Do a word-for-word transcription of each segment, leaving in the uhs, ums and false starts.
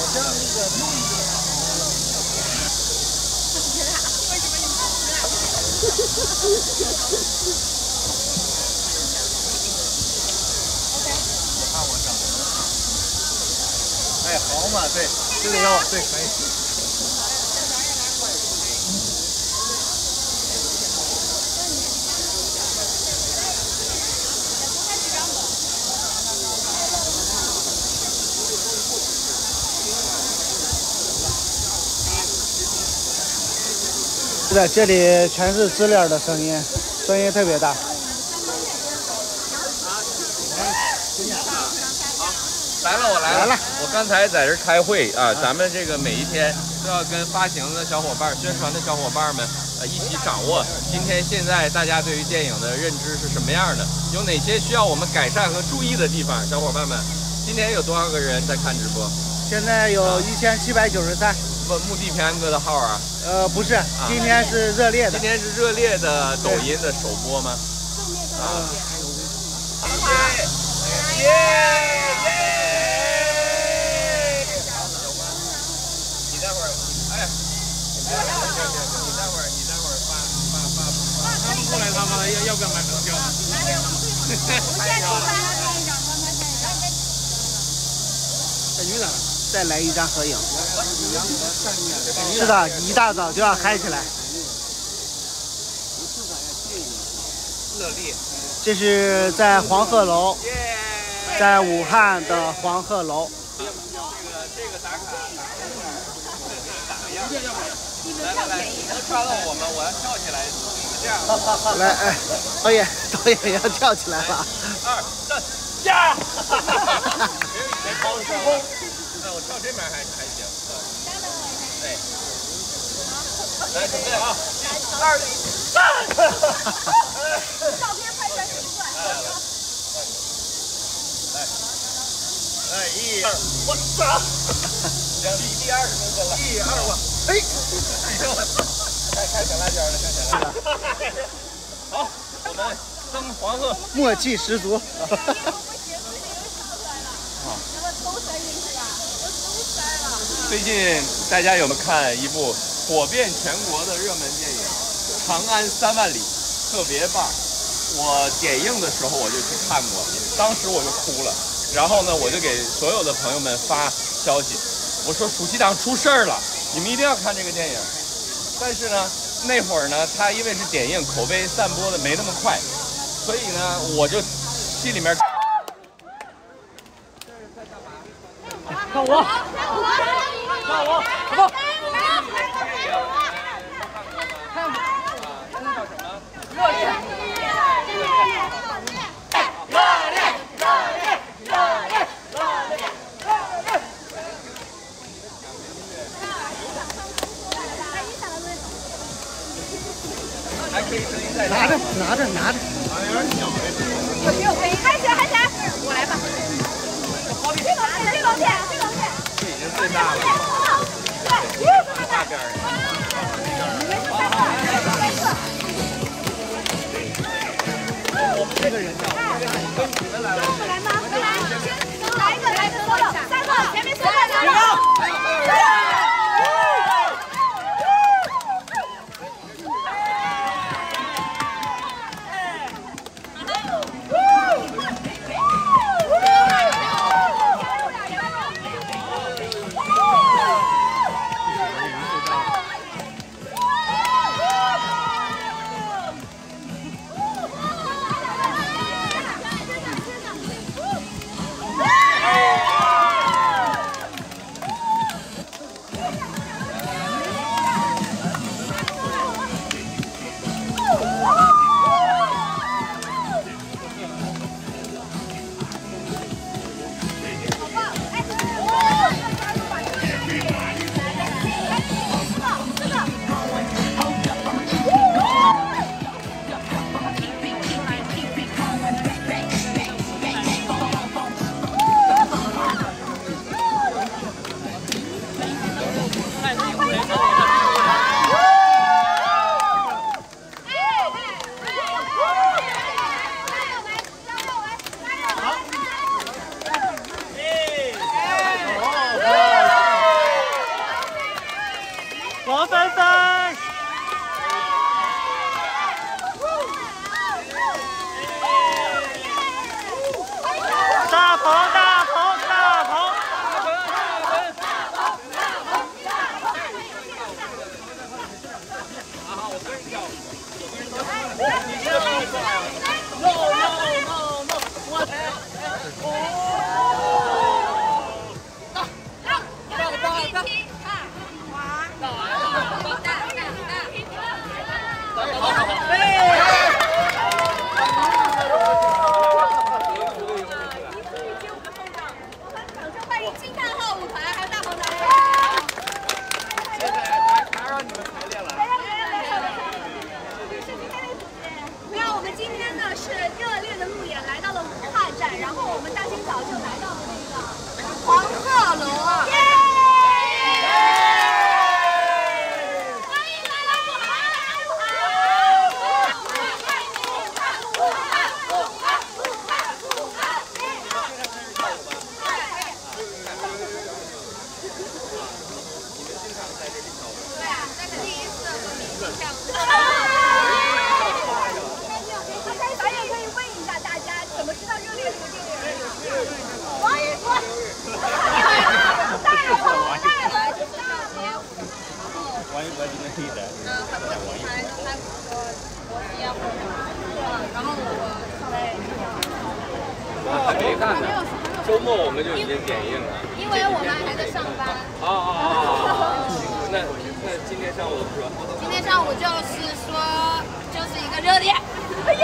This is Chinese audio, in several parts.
哎，好嘛，对，这个要对，可以。 是的，这里全是资料的声音，声音特别大。 来了，我来了。来了我刚才在这开会啊，咱们这个每一天都要跟发行的小伙伴、宣传的小伙伴们呃一起掌握今天现在大家对于电影的认知是什么样的，有哪些需要我们改善和注意的地方。小伙伴们，今天有多少个人在看直播？ 现在有一千七百九十三。 不，目的平安哥的号啊？ 呃，不是，今天是热烈的。 今天是热烈的抖音的首播吗？啊！耶耶耶！你待会儿，哎，你待会儿，你待会儿发发发发。他们过来，他们要要不要买门票？买有。拍一张，拍一张，刚才拍一张。 小女的。 再来一张合影。是的，一大早就要嗨起来。 乐丽， 这是在黄鹤楼，在武汉的黄鹤楼。 这个这个打卡打个样。来来来，能刷到我们，我要跳起来，这样。 来，哎，导演，导演要跳起来了。 二三，呀！没有以前高声。 我跳这边还还行，对，来准备啊，一、二、三， 照片拍出来挺帅。 来，来一、二，我操！两离地二十公分了，一、二我，哎，哎呦我操！开开小辣椒了，开小辣椒。好，我们登黄鹤， 默契十足。 最近大家有没有看一部火遍全国的热门电影《长安三万里》，特别棒。我点映的时候我就去看过，当时我就哭了。然后呢，我就给所有的朋友们发消息，我说暑期档出事儿了，你们一定要看这个电影。但是呢，那会儿呢，它因为是点映，口碑散播的没那么快，所以呢，我就心里面。 看我，看我，走！ 看我，这叫什么？热烈，热烈，热烈，热烈，热烈，热烈，热烈。还可以声音再大。 拿着，拿着，拿着。 有点小的。 我给我可以，嗨起来，嗨起来！我来吧。这个片，这个片，这个片。 这已经最大了， 对， 大边儿。 你们是三个，三个。 我们这个人叫，跟你们来了。 来吗？来，来一个，来一个，三个，三个，前面三个，三个。 后我们就已经点映了。 因为我们还在上班。 哦哦哦。那那今天上午是吧？ 今天上午就是说，就是一个热点。耶！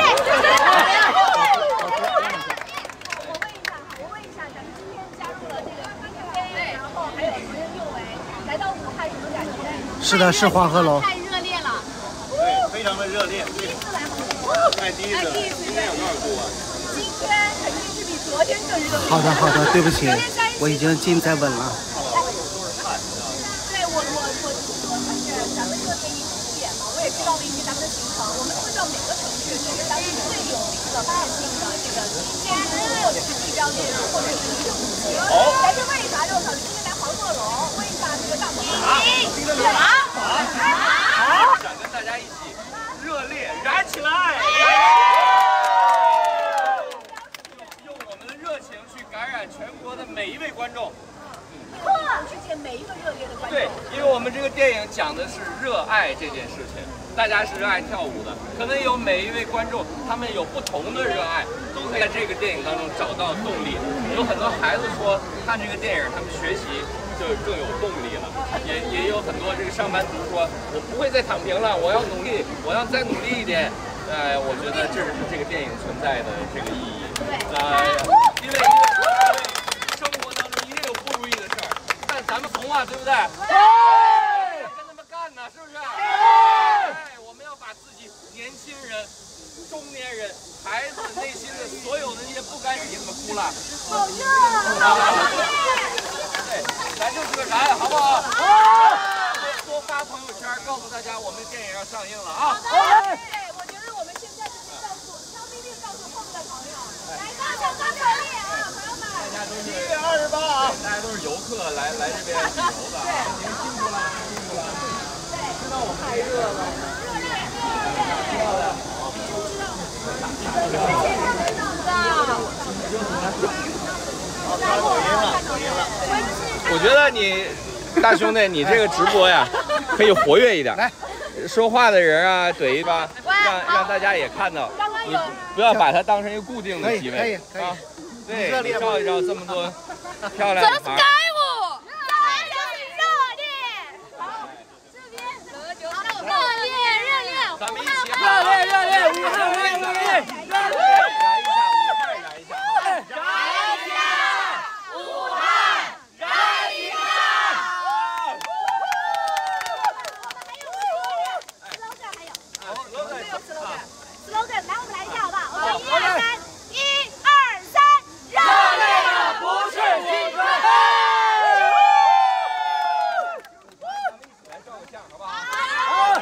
我问一下，咱们今天加入了这个 P K K， 然后还有什么六维，来到武汉什么感觉？ 是的，是黄鹤楼。 太热烈了。 对，非常的热烈。 第一次来黄鹤楼。 哎，第一次。 今天有多少度啊？ 今天肯定是比昨天更热。 好的，好的，对不起，我已经尽在稳了。 对我，我我说就是咱们这个电影景点嘛，我也知道了一些咱们的行程，我们会到每个城市选咱们最有名的、附近的这个建筑或者是地标建筑，或者是历史古迹。咱是为啥？就是想今天来黄鹤楼，问一下这个大朋友。好，好， 想跟大家一起热烈燃起来！用我们的热情去感染全国的每一位观众。 去见每一个热烈的观众。 对，因为我们这个电影讲的是热爱这件事情，大家是热爱跳舞的，可能有每一位观众，他们有不同的热爱，都可以在这个电影当中找到动力。有很多孩子说看这个电影，他们学习就更有动力了。也也有很多这个上班族说，我不会再躺平了，我要努力，我要再努力一点。呃，我觉得这是这个电影存在的这个意义。 对， 呃，因为因为生活当中一定有不如意的事儿。但咱们怂啊，对不对？对，跟他们干呢，是不是？对，我们要把自己年轻人、中年人、孩子内心的所有的那些不甘给他们哭了。 好热！ 对，咱就是个燃，好不好？好。多发朋友圈，告诉大家我们电影要上映了啊！ 对，我觉得我们现在就是告诉悄咪咪告诉后面的朋友，来大家发热烈啊，朋友们！ 大家都是七月二十八啊，大家都是游客来来这边旅游的啊，您辛苦了，辛苦了。对，知道我们太热了。热烈，热烈，我觉得你大兄弟，你这个直播呀，可以活跃一点。来，说话的人啊，怼一把，让让大家也看到。你不要把它当成一个固定的席位。可以，可以，可以。对，照一照这么多漂亮的孩儿。咱们一起热烈热烈，武汉热烈热烈，燃一下，武汉燃一下，燃一下，武汉燃一下。 我们还有 slogan，还有，我们有 slogan，slogan， 来我们来一下好不好？我们一二三，一二三，热烈的不是青春。 来照个相，好不好？好。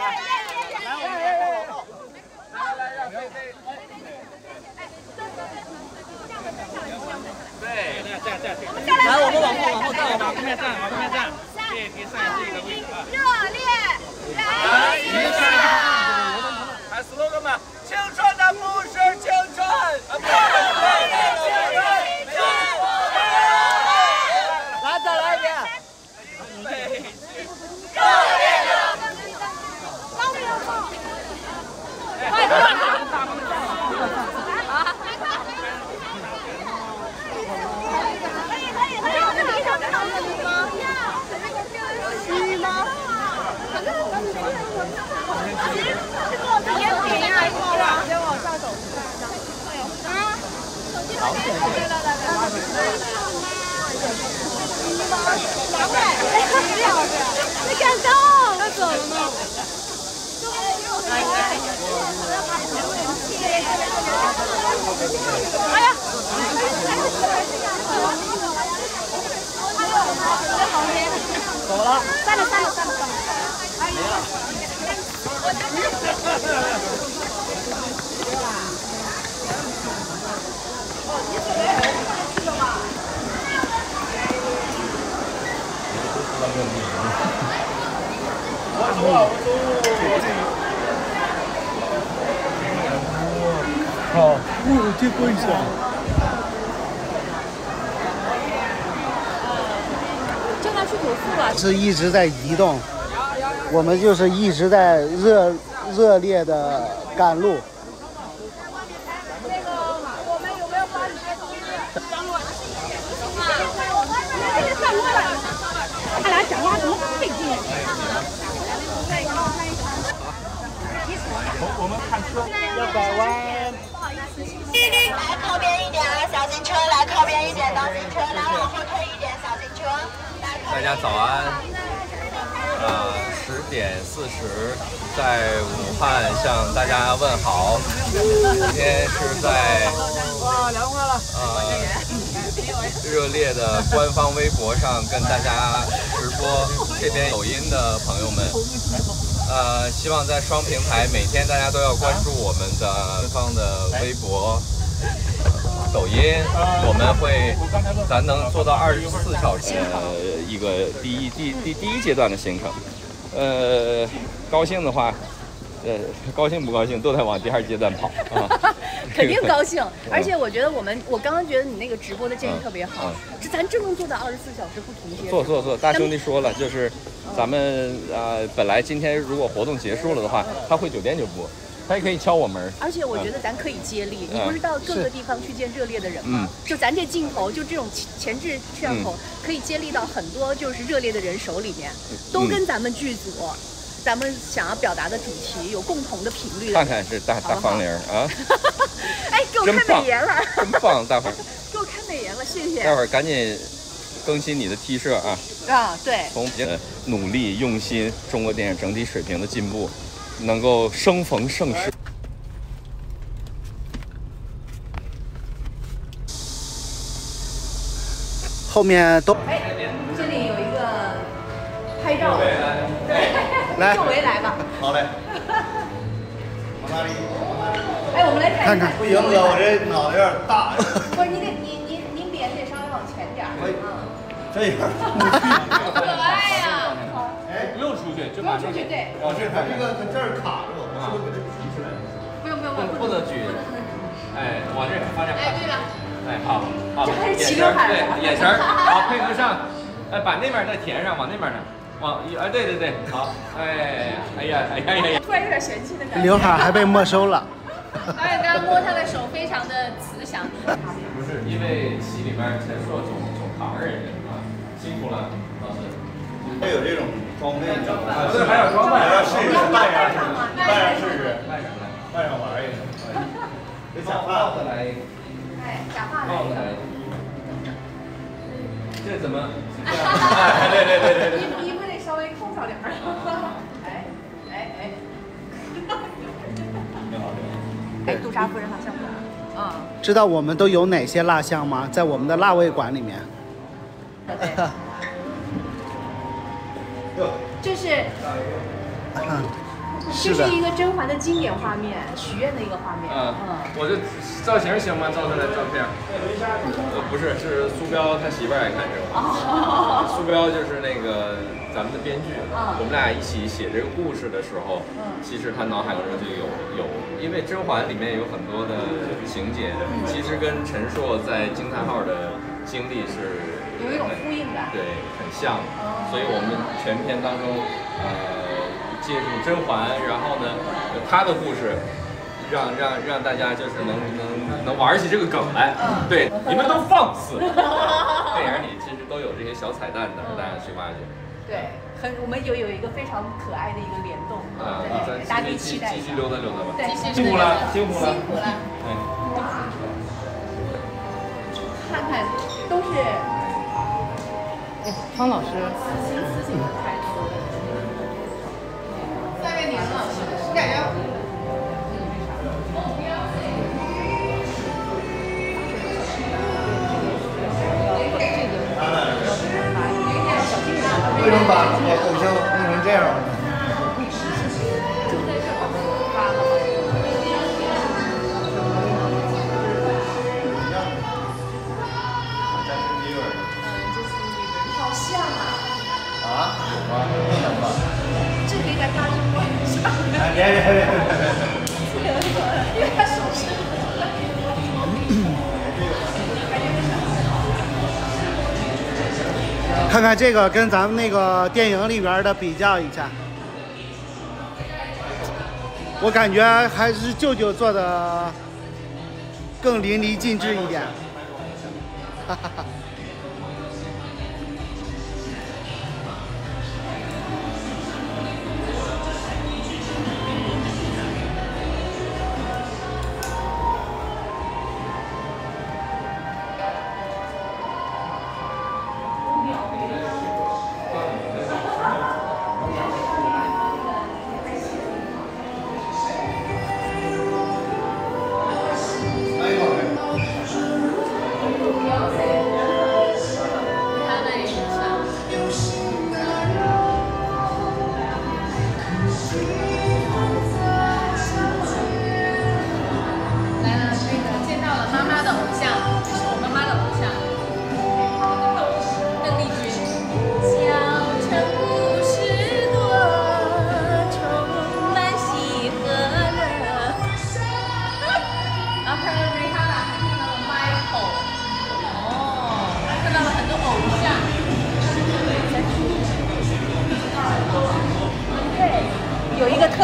对，这样这样这样。来，我们往后往后站，往后面站，往后面站。对，给上这个位置啊。 热烈燃一下！ 喊 slogan 嘛，青春的不是青春，不是青春。来，再来一遍。热烈的， 高丽要放。 快点！ 你敢动？他走了吗？哎呀！ 走了。 散了散了散了散了。 没了。我走啊，我走。好，我这不一下。 叫他去投诉了。 是一直在移动，我们就是一直在热热烈的赶路。 那个，我们有没有发你的同志？ 百万。 来靠边一点啊，小型车！来靠边一点，当心车！来往后退一点，小型车！ 大家早安。呃，十点四十，在武汉向大家问好。今天是在哇，凉快了。 呃，热烈的官方微博上跟大家直播，这边抖音的朋友们，呃，希望在双平台每天大家都要关注我们的官方的微博。抖音，我们会，咱能做到二十四小时。呃，一个第一第第第一阶段的行程，呃，高兴的话，呃，高兴不高兴都在往第二阶段跑啊。 肯定高兴，而且我觉得我们，我刚刚觉得你那个直播的建议特别好，这咱真能做到二十四小时不停歇。 做做做，大兄弟说了，就是咱们呃，本来今天如果活动结束了的话，他回酒店就播。他也可以敲我门， 而且我觉得咱可以接力。嗯、你不是到各个地方去见热烈的人吗？嗯、就咱这镜头，就这种前置摄像头，嗯、可以接力到很多就是热烈的人手里面，都跟咱们剧组、嗯、咱们想要表达的主题有共同的频率的。 看看是大大方玲啊！ 哎，给我看美颜了， 真棒，大伙儿！ 给我看美颜了，谢谢。 待会儿赶紧更新你的 T 恤啊！ 啊，对， 从呃努力用心，中国电影整体水平的进步。能够生逢盛世。 后面都。 哎，这里有一个拍照。对， 来， 周围来吧。 好嘞。往哪里？ 哎，我们来看一看。 不行哥，我这脑袋有点大。 不是，你得你你您脸得稍微往前点。 可以。这样。 可爱呀！ 哎， 不用出去，就不用出去，对。 哦，是它这个它这儿卡着我，是不是给它举起来？ 不用不用不用， 不能举。哎，往这发展。 哎，对了。 哎，好，好。 这还是齐刘海。 对，眼神好，配合上。哎，把那边再填上，往那边呢。往一哎，对对对，好。哎，哎呀，哎呀呀！ 突然有点嫌弃的感觉。 刘海还被没收了。 导演刚刚摸他的手，非常的慈祥。 不是，因为戏里面陈硕总总扛着人啊，辛苦了，老师。 还有这种装备，你知道吗？ 对，还有装备， 还要试试，扮上试试，扮上试试， 扮上来， 扮上玩一个。这假帽子来一个， 哎，假发帽子来一个。这怎么？哎，对对对对对。 衣衣服得稍微空少点儿。哎哎哎。哎，杜莎夫人蜡像馆。啊。 知道我们都有哪些蜡像吗？在我们的蜡味馆里面。 对。这是， 嗯， 这是一个甄嬛的经典画面，许愿的一个画面。 嗯，我这造型行吗？照出来照片。呃，不是，是苏彪他媳妇儿爱看这个。哦。苏彪就是那个咱们的编剧，我们俩一起写这个故事的时候，其实他脑海中就有有，因为甄嬛里面有很多的情节，其实跟陈硕在惊叹号的经历是。 有一种呼应感， 对，很像，所以我们全片当中，呃，借助甄嬛，然后呢，她的故事，让让让大家就是能能能玩起这个梗来，对，你们都放肆，电影里其实都有这些小彩蛋的，大家去挖掘。 对，很，我们有有一个非常可爱的一个联动， 啊， 对，大家可以期待继续溜达溜达吧， 对， 辛苦了，辛苦了， 辛苦了， 哎， 看看都是。 方老师， 私情私情的台词。 下面年了，我感觉。 为什么把偶像弄成这样呢？ 就在这儿发了。好像啊！ 啊？有吗？不能吧？ 这可以在他胸上。 哎，别别别别别！ 因为他手伸。 看看这个跟咱们那个电影里边的比较一下，我感觉还是舅舅做的更淋漓尽致一点。哈哈哈。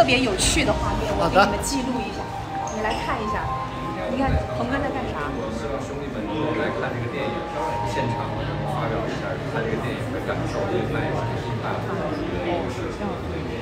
别有趣的画面，我给你们记录一下，你来看一下。你看鹏哥在干啥？ 希望兄弟们能够来看这个电影，现场发表一下看这个电影的感受，也买一批大的一个视频。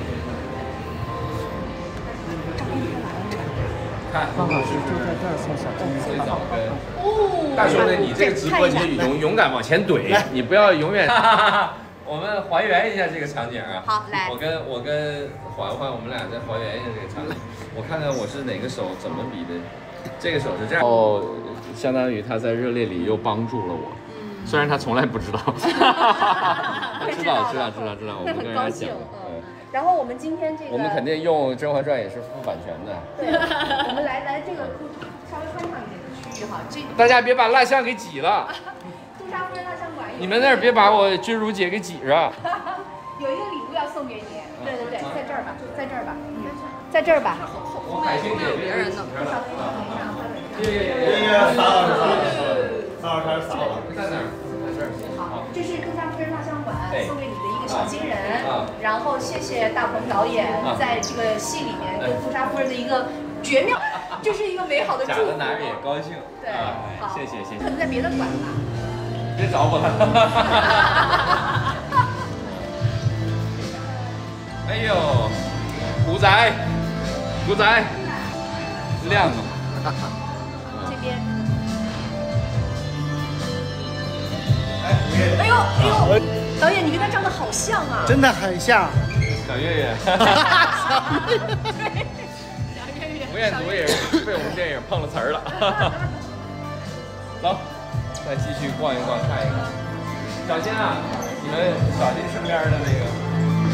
看，方老师就在这儿送小金最早跟大兄弟，你这个直播你勇勇敢往前怼，你不要永远。我们还原一下这个场景啊！ 好，来， 我跟我跟环环，我们俩再还原一下这个场景。我看看我是哪个手怎么比的。这个手是这样，哦，相当于他在热烈里又帮助了我，嗯、虽然他从来不知道，他知道知道知道知道，我们跟人家讲， 嗯。然后我们今天这个， 我们肯定用《甄嬛传》也是付版权的。 对，我们来来这个稍微宽敞一点的区域哈，这大家别把蜡像给挤了。 杜莎夫人蜡像馆， 你们那儿别把我君如姐给挤着。 有一个礼物要送给你，对对对，在这儿吧，在这儿吧，在这儿吧。 我海星姐别人呢。 这个撒老师，撒老师，撒老师， 在哪儿？在这儿。 好，这是杜莎夫人蜡像馆送给你的一个小金人，然后谢谢大鹏导演在这个戏里面跟杜莎夫人的一个绝妙，这是一个美好的祝福。 假的男人也高兴。 对，好， 谢谢谢谢。 可能在别的馆吧。 别找我了。哎呦，古仔，古仔，亮啊！ 这边。哎呦哎呦，导演你跟他长得好像啊！ 真的很像。 小岳岳。吴彦祖也是被我们电影碰了瓷儿了。走，再继续逛一逛，看一看。小心啊，你们小心身边的那个。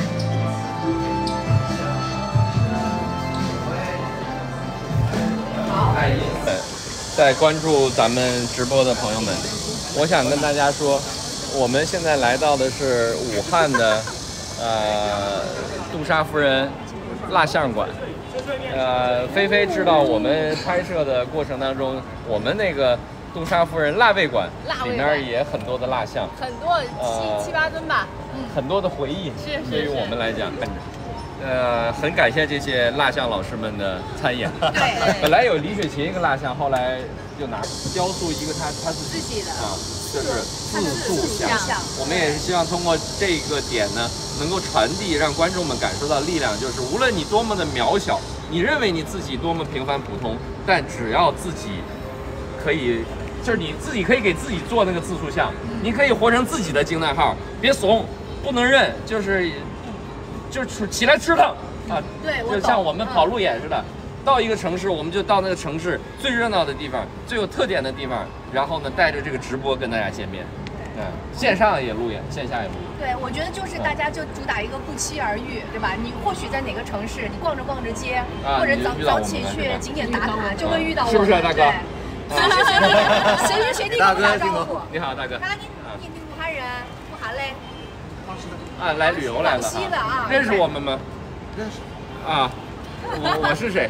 爱因在关注咱们直播的朋友们，我想跟大家说，我们现在来到的是武汉的呃杜莎夫人蜡像馆。呃，菲菲知道我们拍摄的过程当中，我们那个杜莎夫人蜡味馆里面也很多的蜡像， 很多七七八吨吧， 嗯，很多的回忆， 是是对于我们来讲。呃，很感谢这些蜡像老师们的参演。 对， 本来有李雪琴一个蜡像，后来就拿雕塑一个他他自己自己的啊，就是自塑像。我们也是希望通过这个点呢，能够传递，让观众们感受到力量，就是无论你多么的渺小，你认为你自己多么平凡普通，但只要自己可以，就是你自己可以给自己做那个自塑像，你可以活成自己的惊叹号，别怂，不能认，就是。就是起来吃它啊！ 对， 就像我们跑路演似的，到一个城市，我们就到那个城市最热闹的地方、最有特点的地方，然后呢，带着这个直播跟大家见面。嗯，线上也路演，线下也路演。 对，我觉得就是大家就主打一个不期而遇，对吧？你或许在哪个城市，你逛着逛着街， 啊、 或者早早起去景点打卡，就会遇到我们， 是不是、啊、大哥？ 随时随地，随时随地跟我打招呼。 你好，大哥。 大哥，你你你武汉人，武汉嘞？ 啊，来旅游来了啊！认识我们吗？ 认识。 啊，我我是谁？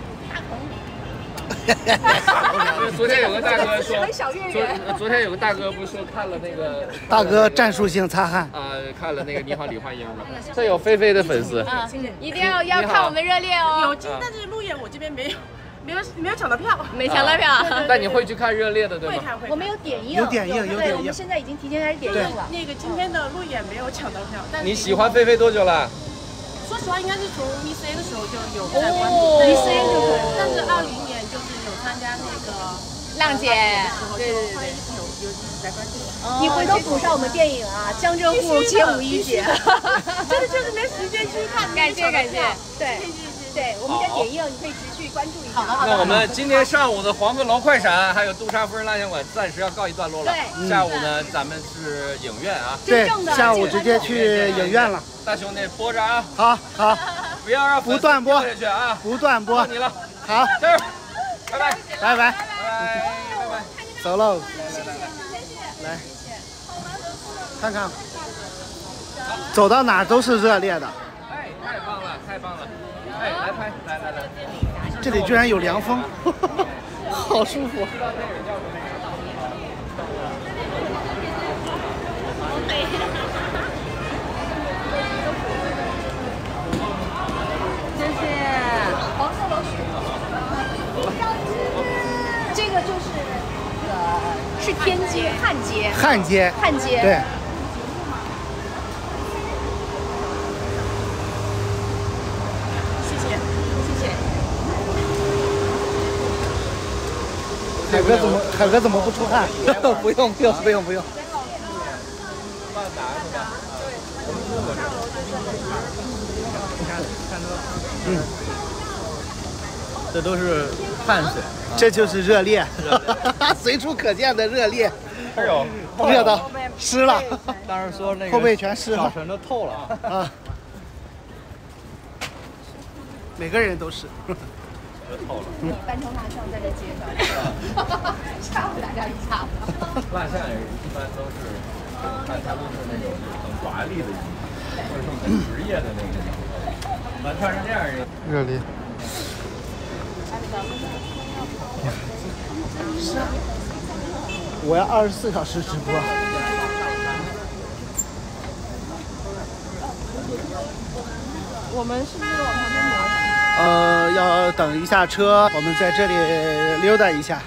大鹏。 昨天有个大哥说， 昨昨天有个大哥不是说看了那个大哥战术性擦汗啊，看了那个《你好，李焕英》吗？这有菲菲的粉丝啊，一定要要看我们热烈哦。 有，但是路演我这边没有。没有没有抢到票， 没抢到票。 但你会去看热烈的，对吗？ 会看会。 我们有点映， 有点映，有点映。 我们现在已经提前开始点映了。 那个今天的路演没有抢到票，但是你喜欢菲菲多久了？ 说实话，应该是从 V C A 的时候就有在关注 V C A 就可以。 但是二零年就是有参加那个浪姐， 对对对，有有一直在关注。 你回头补上我们电影啊，江浙沪街舞一姐。 真的就是没时间去看， 感谢感谢， 对。对，我们在点映，你可以持续关注一下。好的， 那我们今天上午的黄鹤楼快闪，还有杜莎夫人蜡像馆暂时要告一段落了。对，下午呢，咱们是影院啊。 对，下午直接去影院了。 大兄弟播着啊！ 好，好， 不要让不断播下去啊！ 不断播， 你了。 好， 加油！拜拜， 拜拜， 拜拜，拜拜， 走喽。 来来来， 来，看看，走到哪都是热烈的。 哎，太棒了，太棒了！哎，来拍，来来来， 这里居然有凉风，好舒服。 谢谢。 焊接。 焊接。 对。 谢谢，谢谢。 海哥怎么海哥怎么不出汗？不用不用不用不用。嗯， 这都是汗水， 这就是热烈，随处可见的热烈。 是有， 热到湿了。 当时说那个后背全湿了， 小陈都透了啊。每个人都是。 都透了。 半头蜡像在这街上，吓唬大家一下子。 蜡像也一般都是，它它都是那种很华丽的衣服，或者说很职业的那种。完穿成这样的。 热烈。是啊。我要二十四小时直播。 我们是不是往旁边挪？ 呃，要等一下车，我们在这里溜达一下。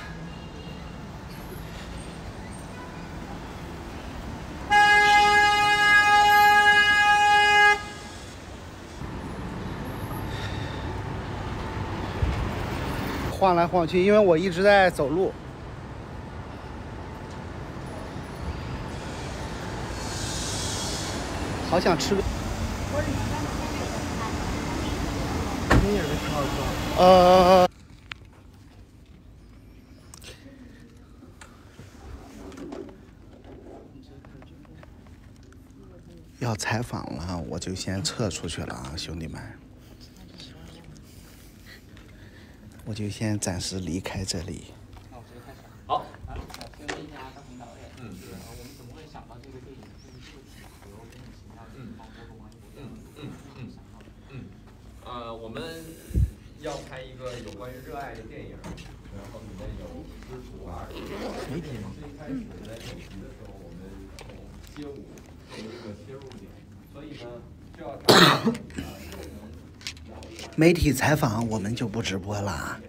晃来晃去，因为我一直在走路。好想吃个。呃，要采访了，我就先撤出去了啊，兄弟们，我就先暂时离开这里。 好。 请问一下张平导演，嗯，就是我们怎么会想到这个电影这个题材和莫名其妙的方波动啊？嗯嗯嗯嗯， 呃，我们要拍一个有关于热爱的电影，然后里面有师徒啊。媒体嘛。最开始在剪辑的时候，我们从街舞作为一个切入点，所以呢，就要它媒体采访我们就不直播了。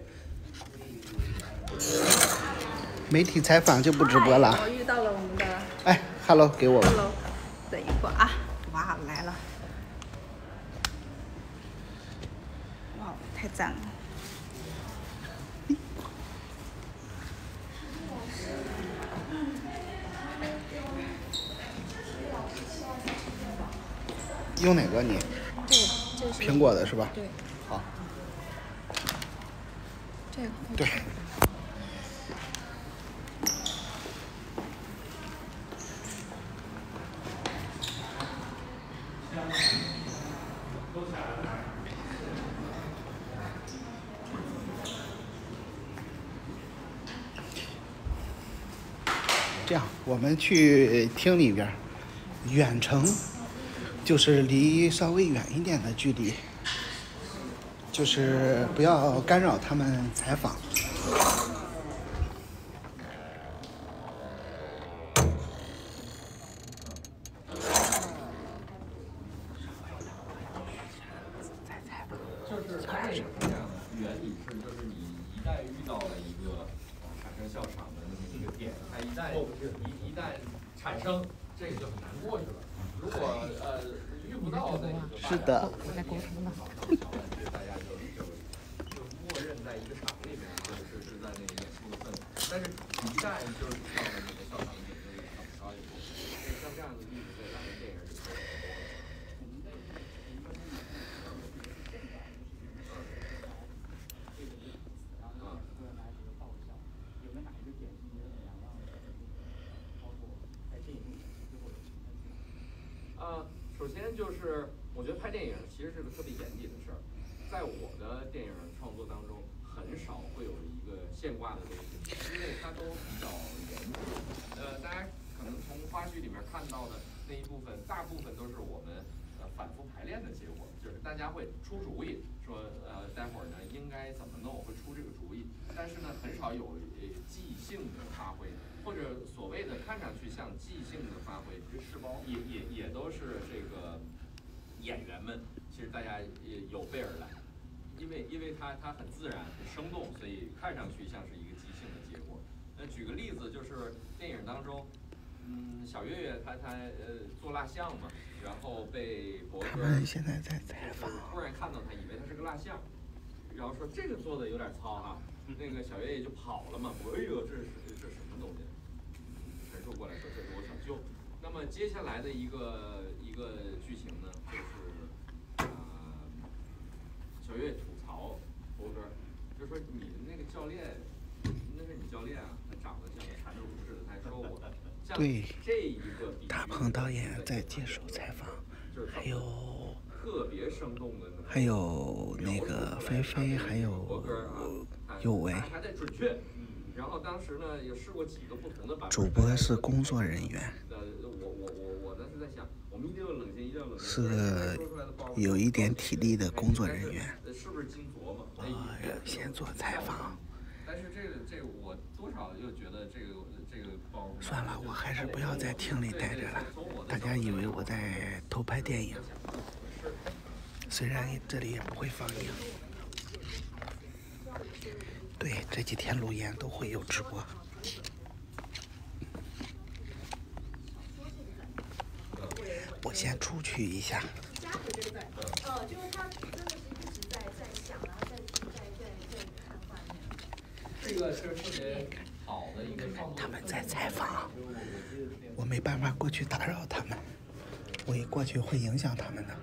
媒体采访就不直播了。 我遇到了我们的。 哎 ，Hello， 给我。 Hello， 等一会儿啊！哇，来了！哇，太赞了！ 用哪个你？ 这个，这是苹果的是吧？ 对。 好。 这个。 对。这样，我们去厅里边，远程就是离稍微远一点的距离，就是不要干扰他们采访。 就是它这个是这样的，原理是就是你一旦遇到了一个产生笑场的那么一个点，它一旦一一旦产生，这个就很难过去了。如果呃遇不到那个， 是的。 我在沟通呢。 大家就就就默认在一个场里面，就是是在那个演出的氛围。但是，一旦就是到了那个笑场点，就是很高以后，像这样的例子在咱们电影里头很多。呃，首先就是我觉得拍电影其实是个特别严谨的事儿，在我的电影创作当中，很少会有一个现挂的东西，因为它都比较严谨。呃，大家可能从花絮里面看到的那一部分，大部分都是我们呃反复排练的结果，就是大家会出主意，说呃待会儿呢应该怎么弄，我会出这个主意，但是呢很少有呃即兴的发挥。或者所谓的看上去像即兴的发挥，也也也都是这个演员们，其实大家也有备而来，因为因为它它很自然、很生动，所以看上去像是一个即兴的结果。那举个例子，就是电影当中， 嗯，小岳岳他他呃做蜡像嘛，然后被博哥他们现在在采访， 突然看到他，以为他是个蜡像，然后说这个做的有点糙哈、啊，那个小岳爷就跑了嘛，我哎呦这是这是什么东西？陈述过来说这是我小舅。那么接下来的一个一个剧情呢，就是呃小岳吐槽博哥，就说你那个教练，那是你教练啊，他长得像个缠着武似的，他还说我。 对， 这一个大鹏导演在接受采访，还有特别生动的， 还有那个菲菲，还有有为。 还得准确。然后当时呢也试过几个不同的版本。 主播是工作人员。 呃，我我我我当时在想，我们一定要冷静，一定要冷静。 是个有一点体力的工作人员。 是不是精琢磨？ 哎呀，先做采访。 但是这个这个我多少又觉得这个这个包。 算了，我还是不要在厅里待着了。大家以为我在偷拍电影，虽然这里也不会放映。对，这几天路演都会有直播。我先出去一下。 哦，就是他真的是一直在在想，然后再再再再看画面。 这个是特别好的一个创作。 他们在采访，我没办法过去打扰他们，我一过去会影响他们的。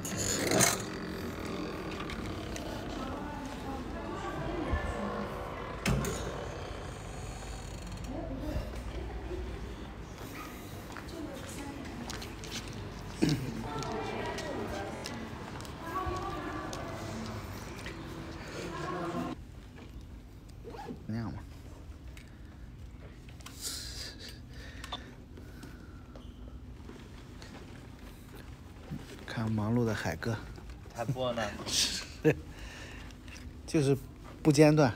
那样吗？看忙碌的海哥， 还播呢？ 是，就是不间断。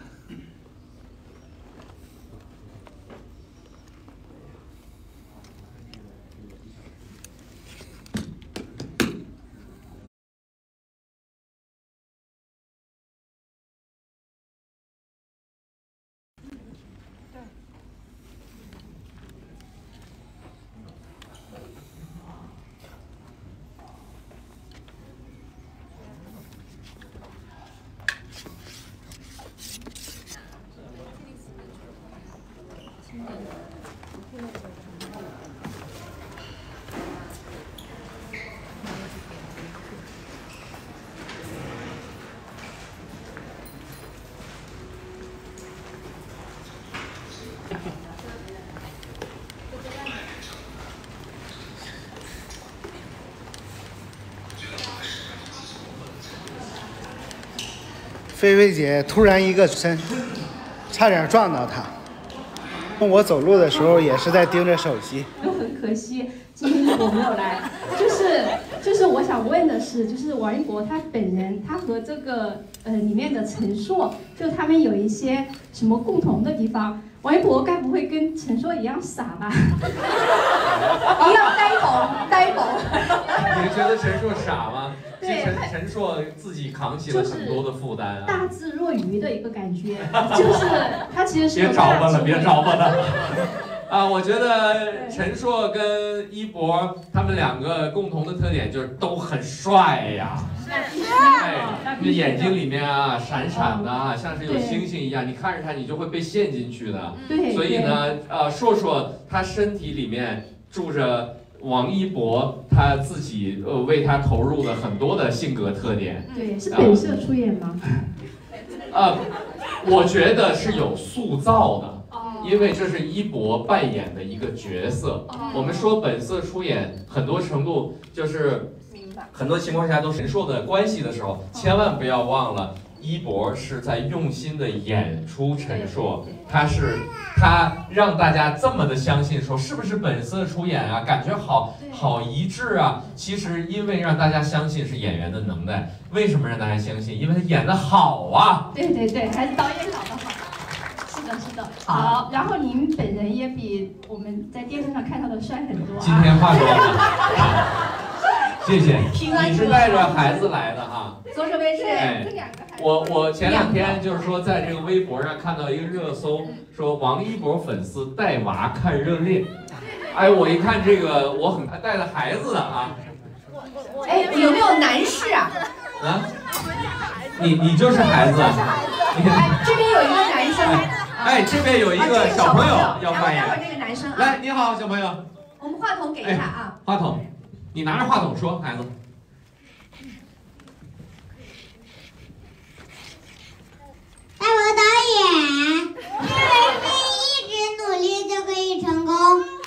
菲菲姐突然一个身，差点撞到她。我走路的时候也是在盯着手机。 就很可惜，今天我没有来。就是就是我想问的是，就是王一博他本人，他和这个呃里面的陈硕，就他们有一些什么共同的地方？王一博该不会跟陈硕一样傻吧？一样呆萌呆萌。 你觉得陈硕傻吗？ 对， 陈陈硕自己扛起了很多的负担啊， 大智若愚的一个感觉，就是他其实是别着吧了，别着吧了。啊，我觉得陈硕跟一博他们两个共同的特点就是都很帅呀。哎，那眼睛里面啊，闪闪的啊，像是有星星一样，你看着他，你就会被陷进去的。 对。 所以呢，呃，硕硕他身体里面住着王一博他自己呃为他投入了很多的性格特点。 对，是本色出演吗？ 呃，我觉得是有塑造的。因为这是一博扮演的一个角色，我们说本色出演，很多程度就是很多情况下都是陈硕的关系的时候，千万不要忘了一博是在用心的演出陈硕，他是他让大家这么的相信说是不是本色出演啊，感觉好好一致啊。其实因为让大家相信是演员的能耐，为什么让大家相信？因为他演得好啊。 对对对，还是导演搞得好。是的，是的，好。然后您本人也比我们在电视上看到的帅很多啊。 今天化妆了，谢谢。你是带着孩子来的哈？ 左手边是哎，我我前两天就是说在这个微博上看到一个热搜，说王一博粉丝带娃看热恋。 哎，我一看这个，我很带着孩子的啊。 哎，有没有男士啊？ 啊？你你就是孩子。 哎，这边有一个男生。 哎，这边有一个小朋友要发言。 待会儿这个男生啊。 来，你好，小朋友。 我们话筒给一下啊。 话筒，你拿着话筒说，孩子。 大王导演，是不是一直努力就可以成功？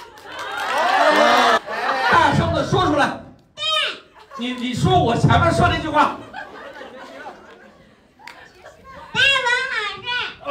大声的说出来。对。你你说我前面说那句话。 大王好帅。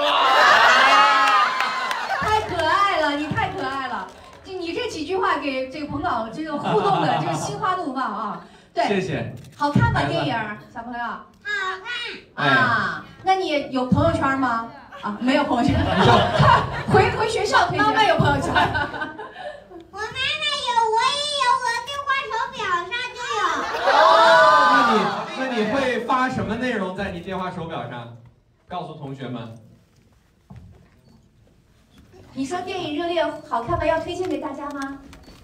太可爱了，你太可爱了。就你这几句话给这个彭导这个互动的这个心花怒放啊。对。 谢谢。 好看吗？电影小朋友？好看。 啊，那你有朋友圈吗？啊，没有朋友圈。回回学校推荐。妈妈有朋友圈。 我妈妈有，我也有，我电话手表上就有。 那你那你会发什么内容在你电话手表上？告诉同学们。 你说电影热烈好看吗？要推荐给大家吗？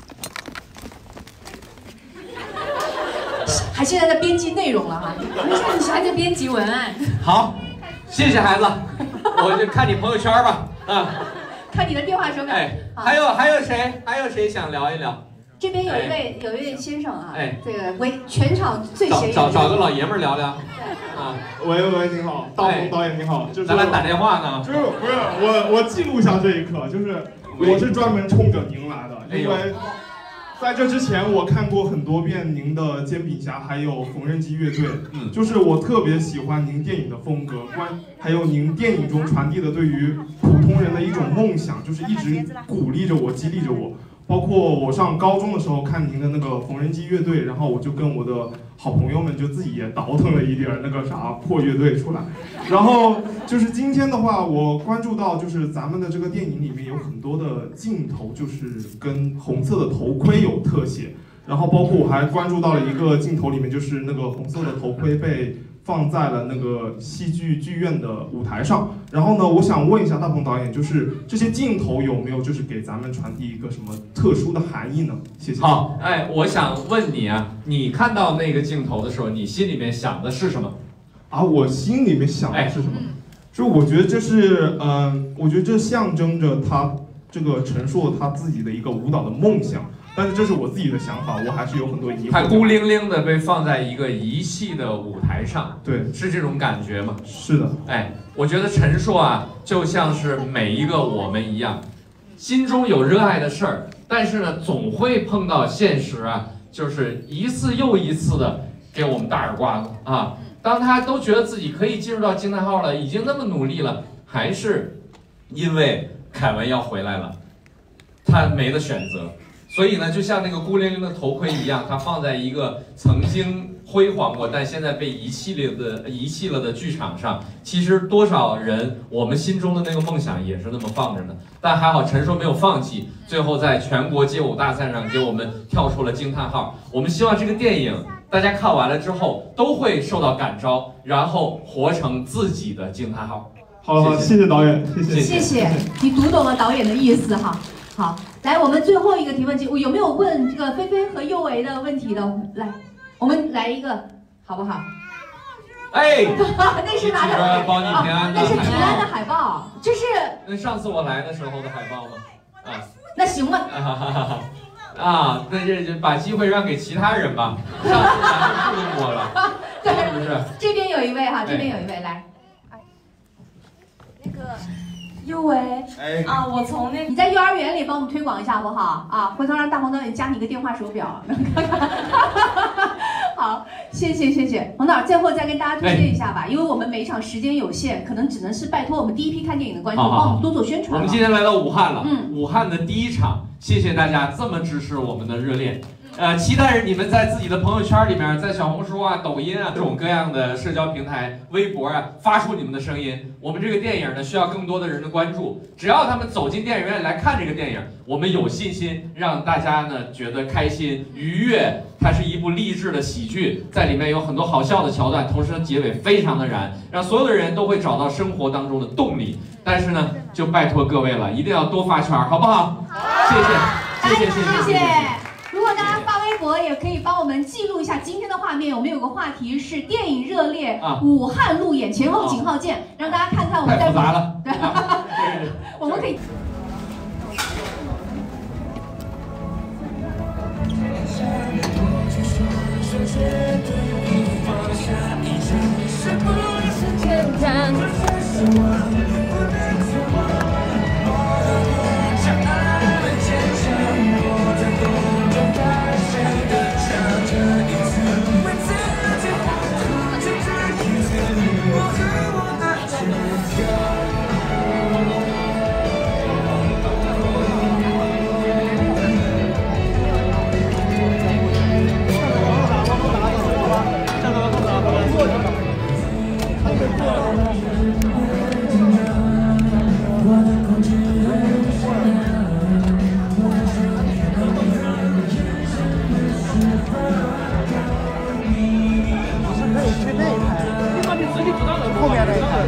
还现在在编辑内容了哈，没事，你还在编辑文案。 好，谢谢孩子，我就看你朋友圈吧，啊， 看你的电话手表。 哎，还有还有谁？还有谁想聊一聊？ 这边有一位有一位先生啊， 哎， 这个为全场最显眼。 找找个老爷们儿聊聊。 啊，喂喂，你好，大鹏导演你好，就是咱俩打电话呢。 就是不是我我记录一下这一刻，就是我是专门冲着您来的，因为。在这之前，我看过很多遍您的《煎饼侠》，还有《缝纫机乐队》，嗯，就是我特别喜欢您电影的风格，关还有您电影中传递的对于普通人的一种梦想，就是一直鼓励着我，激励着我。包括我上高中的时候看您的那个缝纫机乐队，然后我就跟我的好朋友们就自己也倒腾了一点那个啥破乐队出来。然后就是今天的话，我关注到就是咱们的这个电影里面有很多的镜头，就是跟红色的头盔有特写。然后包括我还关注到了一个镜头里面，就是那个红色的头盔被放在了那个戏剧剧院的舞台上。然后呢，我想问一下大鹏导演，就是这些镜头有没有就是给咱们传递一个什么特殊的含义呢？谢谢。 好，哎，我想问你啊，你看到那个镜头的时候，你心里面想的是什么？ 啊，我心里面想的是什么？哎、就我觉得这是，嗯、呃，我觉得这象征着他这个陈硕他自己的一个舞蹈的梦想。但是这是我自己的想法，我还是有很多疑惑。 它孤零零的被放在一个遗弃的舞台上， 对， 是这种感觉吗？ 是的。 哎，我觉得陈硕啊，就像是每一个我们一样，心中有热爱的事儿，但是呢，总会碰到现实啊，就是一次又一次的给我们大耳刮子啊。当他都觉得自己可以进入到惊叹号了，已经那么努力了，还是因为凯文要回来了，他没得选择。所以呢，就像那个孤零零的头盔一样，它放在一个曾经辉煌过，但现在被遗弃了的遗弃了的剧场上。其实多少人，我们心中的那个梦想也是那么放着呢。但还好陈硕没有放弃，最后在全国街舞大赛上给我们跳出了惊叹号。我们希望这个电影大家看完了之后都会受到感召，然后活成自己的惊叹号。 好了，谢谢导演，谢谢， 谢谢，你读懂了导演的意思哈。好，来，我们最后一个提问题，有没有问这个菲菲和佑维的问题的？来，我们来一个，好不好？ 哎， 那是哪个？ 保你平安的那是平安的海报，这是那上次我来的时候的海报吗？啊， 那行吧。 啊，那这就把机会让给其他人吧。上次咱们触动过了， 对， 是不是？ 这边有一位哈，这边有一位，来， 那个。佑维，哎啊，我从那你在幼儿园里帮我们推广一下好不好啊？回头让大鹏导演加你个电话手表。好，谢谢谢谢，彭导，最后再跟大家推荐一下吧，因为我们每一场时间有限，可能只能是拜托我们第一批看电影的观众帮我们多做宣传。 我们今天来到武汉了， 嗯， 武汉的第一场，谢谢大家这么支持我们的热恋。呃，期待着你们在自己的朋友圈里面，在小红书啊、抖音啊各种各样的社交平台、微博啊，发出你们的声音。我们这个电影呢，需要更多的人的关注。只要他们走进电影院来看这个电影，我们有信心让大家呢觉得开心、愉悦。它是一部励志的喜剧，在里面有很多好笑的桥段，同时结尾非常的燃，让所有的人都会找到生活当中的动力。但是呢，就拜托各位了，一定要多发圈，好不好？谢谢。 谢谢谢谢。如果大家发微博，也可以帮我们记录一下今天的画面。我们有个话题是电影热烈，武汉路演前后井号键，让大家看看我们在。 太复杂了。 对，我们可以。 后面那一排。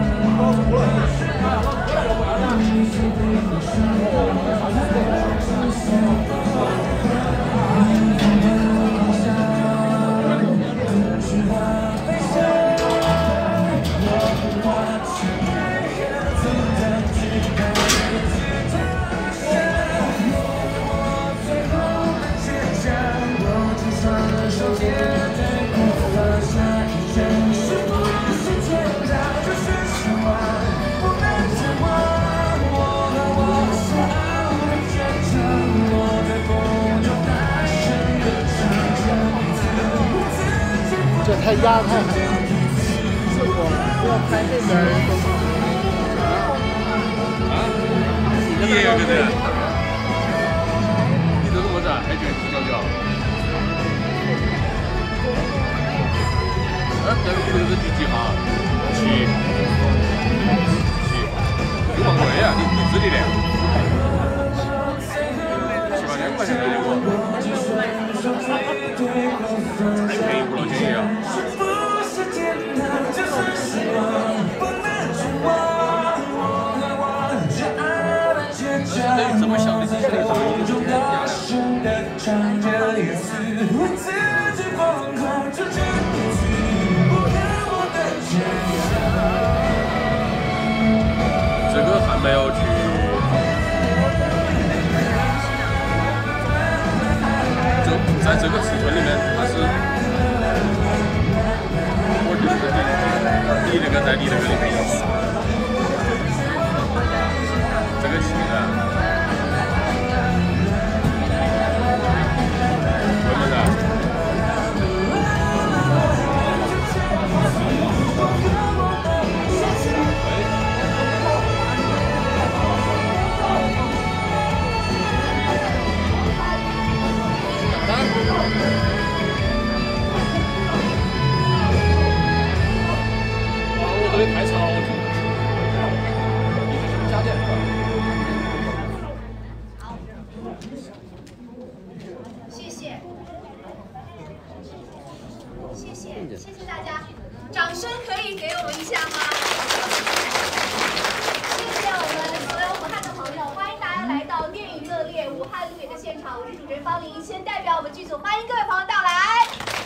这太压太难了，是我要拍这边儿。 啊？你也有个这？你都是我这还觉得比较叫。啊，这个这个是第几行？七。七。有蛮贵呀，你你自己的？七八千块钱的我。 还便宜不老姐呀！那你怎么想的？这个这个还没有去。 在这个尺寸里面，它是我觉得你那个在你那个里面，这个旗子，是不是？我这里太长了，你这是家电是吧？ 好，谢谢，谢谢，谢谢大家，掌声可以给我们一下吗？谢谢我们所有武汉的朋友，欢迎大家来到电影热烈武汉路演的现场，我是主持人方琳，先代表我们剧组欢迎各位朋友到来。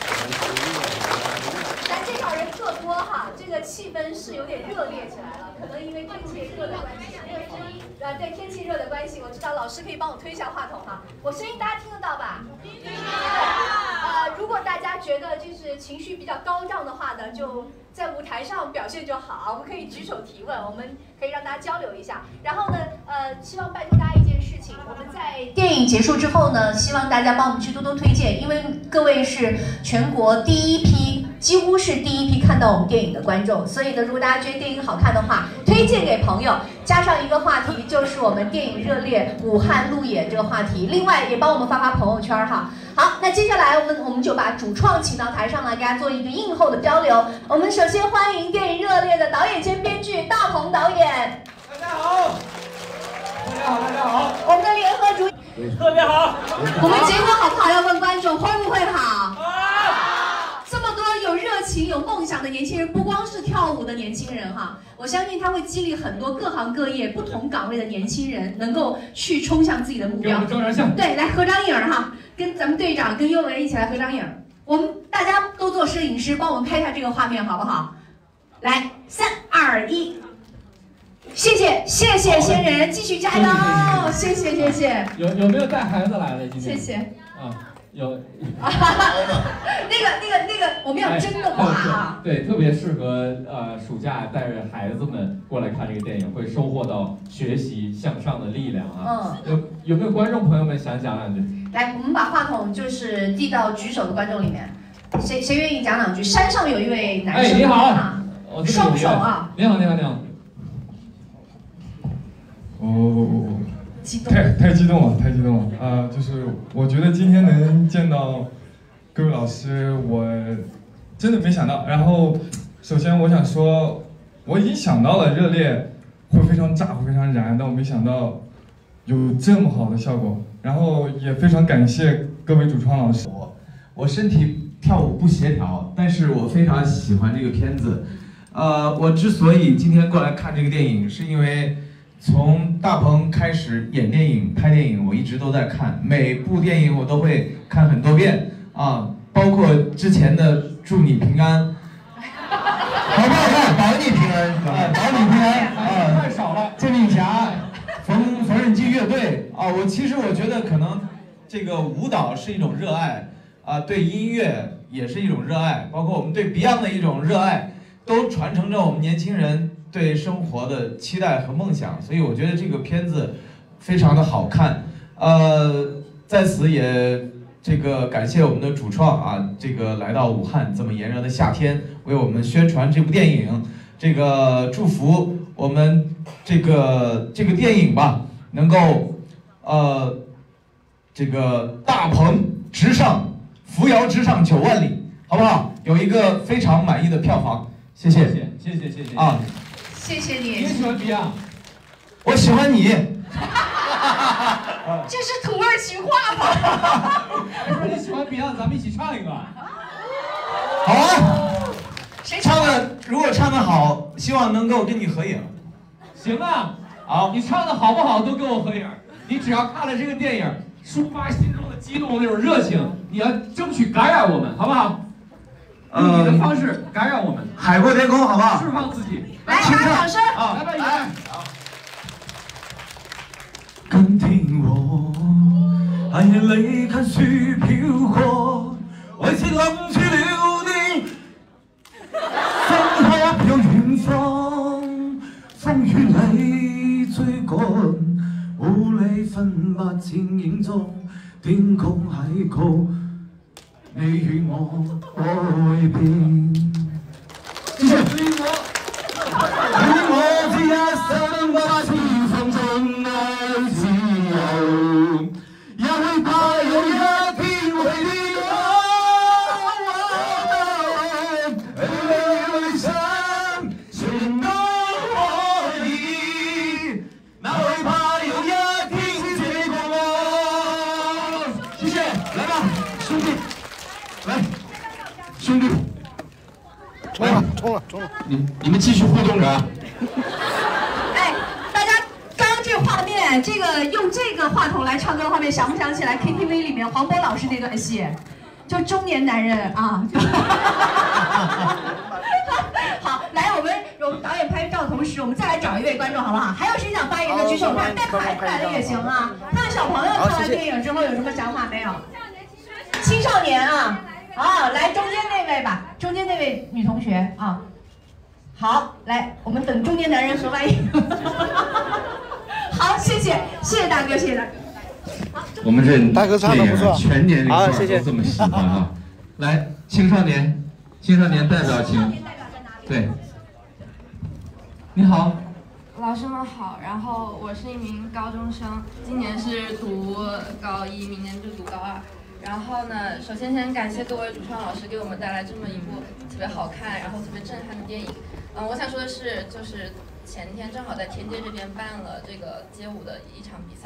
咱这场人特多哈，这个气氛是有点热烈起来了，可能因为天气热的关系，呃，对天气热的关系，我知道老师可以帮我推一下话筒哈，我声音大家听得到吧？听得到。呃，如果大家觉得就是情绪比较高涨的话呢，就在舞台上表现就好，我们可以举手提问，我们可以让大家交流一下。然后呢，呃，希望拜托大家一件事情，我们在电影结束之后呢，希望大家帮我们去多多推荐，因为各位是全国第一批。 几乎是第一批看到我们电影的观众，所以呢，如果大家觉得电影好看的话，推荐给朋友，加上一个话题，就是我们电影热烈武汉路演这个话题。另外也帮我们发发朋友圈哈。好，那接下来我们我们就把主创请到台上来，给大家做一个映后的交流。我们首先欢迎电影热烈的导演兼编剧大鹏导演。 大家好，大家好，大家好。 我们的联合主特别好。 我们结果好不好？要问观众会不会好？好。这么多有热情、有梦想。 想的年轻人不光是跳舞的年轻人哈，我相信他会激励很多各行各业不同岗位的年轻人，能够去冲向自己的目标。 照张相。 对，来合张影哈，跟咱们队长跟尤维一起来合张影。我们大家都做摄影师，帮我们拍一下这个画面好不好？来，三二一。谢谢谢谢仙人，继续加油！谢谢谢谢。 有有没有带孩子来的今天？ 谢谢。 啊，有。 那个那个那个，我们要真的画啊！ 对，特别适合呃暑假带着孩子们过来看这个电影，会收获到学习向上的力量啊。嗯。有有没有观众朋友们想讲两句？ 来，我们把话筒就是递到举手的观众里面，谁谁愿意讲两句？山上有一位男生， 哎，你好， 双手啊！ 你好，你好，你好。 哦，太太激动了，太激动了啊、呃！就是我觉得今天能见到各位老师，我真的没想到。然后，首先我想说，我已经想到了热烈会非常炸，会非常燃，但我没想到有这么好的效果。然后也非常感谢各位主创老师。 我我身体跳舞不协调，但是我非常喜欢这个片子。呃，我之所以今天过来看这个电影，是因为从大鹏开始演电影、拍电影，我一直都在看，每部电影我都会看很多遍啊，包括之前的《祝你平安》，好不好看？保你平安，啊，保你平安啊！太少了。煎饼侠、缝缝纫机乐队啊，我其实我觉得可能这个舞蹈是一种热爱啊，对音乐也是一种热爱，包括我们对 Beyond 的一种热爱，都传承着我们年轻人对生活的期待和梦想，所以我觉得这个片子非常的好看。呃，在此也这个感谢我们的主创啊，这个来到武汉这么炎热的夏天，为我们宣传这部电影，这个祝福我们这个这个电影吧，能够呃这个大鹏直上，扶摇直上九万里，好不好？有一个非常满意的票房，谢谢， 谢谢谢谢啊。 谢谢你。 你喜欢 Beyond？ 我喜欢你。 这是土味情话吧？ 你喜欢 Beyond， 咱们一起唱一个。 好啊。谁唱的？如果唱的好，希望能够跟你合影。 行啊。 好， 你唱的好不好都跟我合影。你只要看了这个电影，抒发心中的激动那种热情，你要争取感染我们，好不好？用你的方式感染我们， 海阔天空，好不好？ 释放自己。 来，打掌声啊！ 来吧，来。 跟聽我，係你看雪飄過，為此諗住了你，分開有遠方，風雨裏追趕，無理分不清影蹤，天空海闊，你與我改變。謝謝我。與我這一生不是放縱愛自由，也會怕有一天會離開。理想全都可以，哪會怕有一天結果我？謝謝，來吧，兄弟，來，兄弟。 衝了，衝了，衝了！ 你你們繼續互動着。 哎，大家剛剛這畫面，這個用這個話筒來唱歌的畫面，想不想起來 K T V 裡面黃渤老師那段戲？就中年男人啊。好，來，我們我們導演拍照的同時，我們再來找一位觀眾，好不好？還有誰想發言的舉手看，帶孩子來的也行啊。看小朋友看完電影之後有什麼想法沒有？青少年啊。啊，來中間那位吧，中間那位女同學啊，好，來，我們等中年男人合完影。好，謝謝，謝謝大哥，謝謝大哥。 我們這大哥唱的不錯， 全年齡段都這麼喜歡啊！來，青少年，青少年代表請，對，你好。 老師們好，然後我是一名高中生，今年是讀高一，明年就讀高二。然後呢，首先先感謝各位主創老師給我們帶來這麼一部特別好看，然後特別震撼的電影。嗯，我想說的是，就是前天正好在天街這邊辦了這個街舞的一場比賽，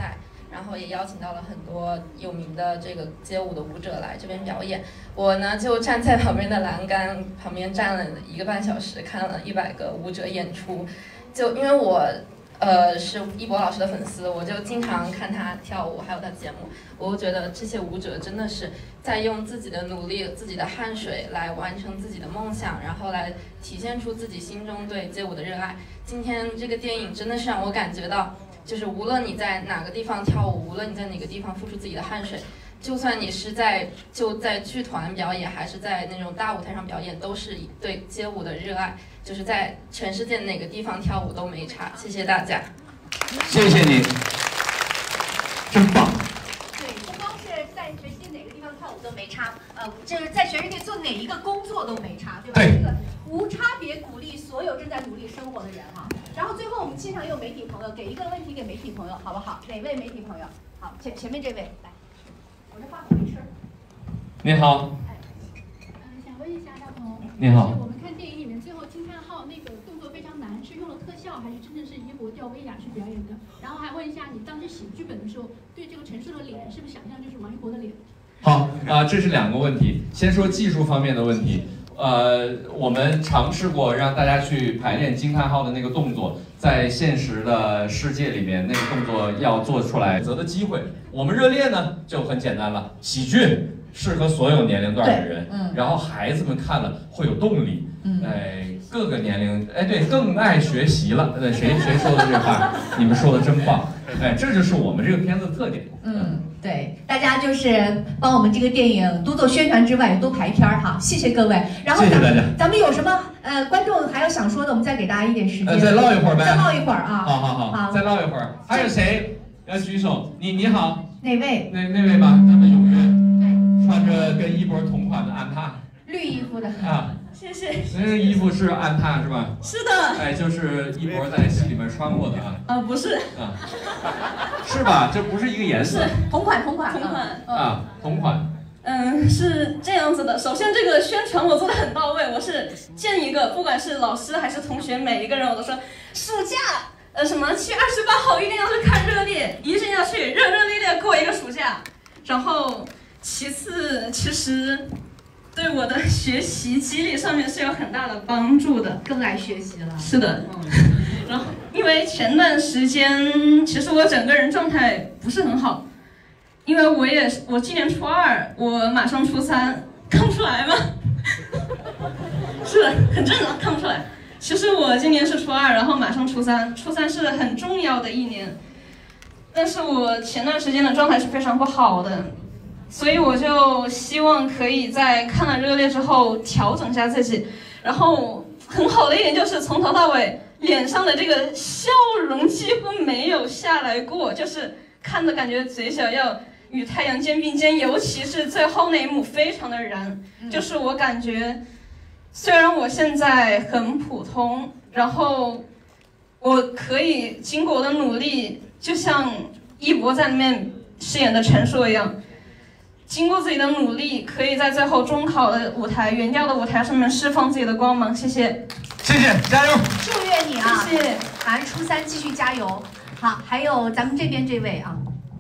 然后也邀请到了很多有名的这个街舞的舞者来这边表演。我呢就站在旁边的栏杆旁边站了一个半小时，看了一百个舞者演出。就因为我呃是一博老师的粉丝，我就经常看他跳舞，还有他节目。我觉得这些舞者真的是在用自己的努力、自己的汗水来完成自己的梦想，然后来体现出自己心中对街舞的热爱。今天这个电影真的是让我感觉到，就是无论你在哪个地方跳舞，无论你在哪个地方付出自己的汗水，就算你是在就在剧团表演，还是在那种大舞台上表演，都是对街舞的热爱，就是在全世界哪个地方跳舞都没差。谢谢大家， 谢谢你，真棒。 对，不光是在全世界哪个地方跳舞都没差，呃，就是在全世界做哪一个工作都没差，对吧？ 对。 这个无差别鼓励所有正在努力生活的人哈。然后最后我们现场也有媒体朋友，给一个问题给媒体朋友，好不好？哪位媒体朋友？好，前前面这位来，我这话筒没事。 你好。 嗯，想问一下大鹏。 你好。 我们看电影里面最后惊叹号那个动作非常难，是用了特效还是真正是一博吊威亚去表演的？然后还问一下，你当时写剧本的时候，对这个陈数的脸是不是想象就是王一博的脸？ 好啊、呃，这是两个问题。先说技术方面的问题。呃，我们尝试过让大家去排练惊叹号的那个动作，在现实的世界里面，那个动作要做出来，择的机会。我们热烈呢就很简单了，喜剧适合所有年龄段的人，嗯，然后孩子们看了会有动力，嗯，哎，各个年龄，哎，对，更爱学习了。对，谁谁说的这话？你们说的真棒，哎，这就是我们这个片子的特点。 嗯。对，大家就是帮我们这个电影多做宣传之外，多排片儿哈，谢谢各位。然后咱们谢谢大家咱们有什么呃观众还有想说的，我们再给大家一点时间。 呃，再唠一会儿呗。 再唠一会儿啊。 好好好，好再唠一会儿。还有谁要举手？你你好。 哪位？ 那那位吧，咱们踊跃，穿着跟一博同款的安踏。 绿衣服的。 啊。 谢谢。 那个衣服是安踏是吧？ 是的。 哎，就是一博在戏里面穿过的啊。 呃，不是。 啊。是吧？这不是一个颜色。 是同款，同款， 同款。 啊，同款。 嗯，是这样子的。首先，这个宣传我做的很到位，我是见一个，不管是老师还是同学，每一个人我都说，暑假，呃，什么七月二十八号一定要去看热烈，一定要去热热烈烈过一个暑假。然后，其次，其实对我的学习激励上面是有很大的帮助的， 更爱学习了。 是的。然后，因为前段时间，其实我整个人状态不是很好，因为我也是，我今年初二，我马上初三，看不出来吗？是的，很正常，看不出来。其实我今年是初二，然后马上初三，初三是很重要的一年，但是我前段时间的状态是非常不好的，所以我就希望可以在看了热烈之后调整一下自己，然后很好的一点就是从头到尾。脸上的这个笑容几乎没有下来过，就是看的感觉嘴角要与太阳肩并肩，尤其是最后那一幕非常的燃，嗯、就是我感觉，虽然我现在很普通，然后我可以经过我的努力，就像一博在里面饰演的陈数一样，经过自己的努力，可以在最后中考的舞台、原调的舞台上面释放自己的光芒。谢谢。 谢谢，加油！ 祝愿你啊！ 谢谢， 咱初三继续加油。好，还有咱们这边这位啊。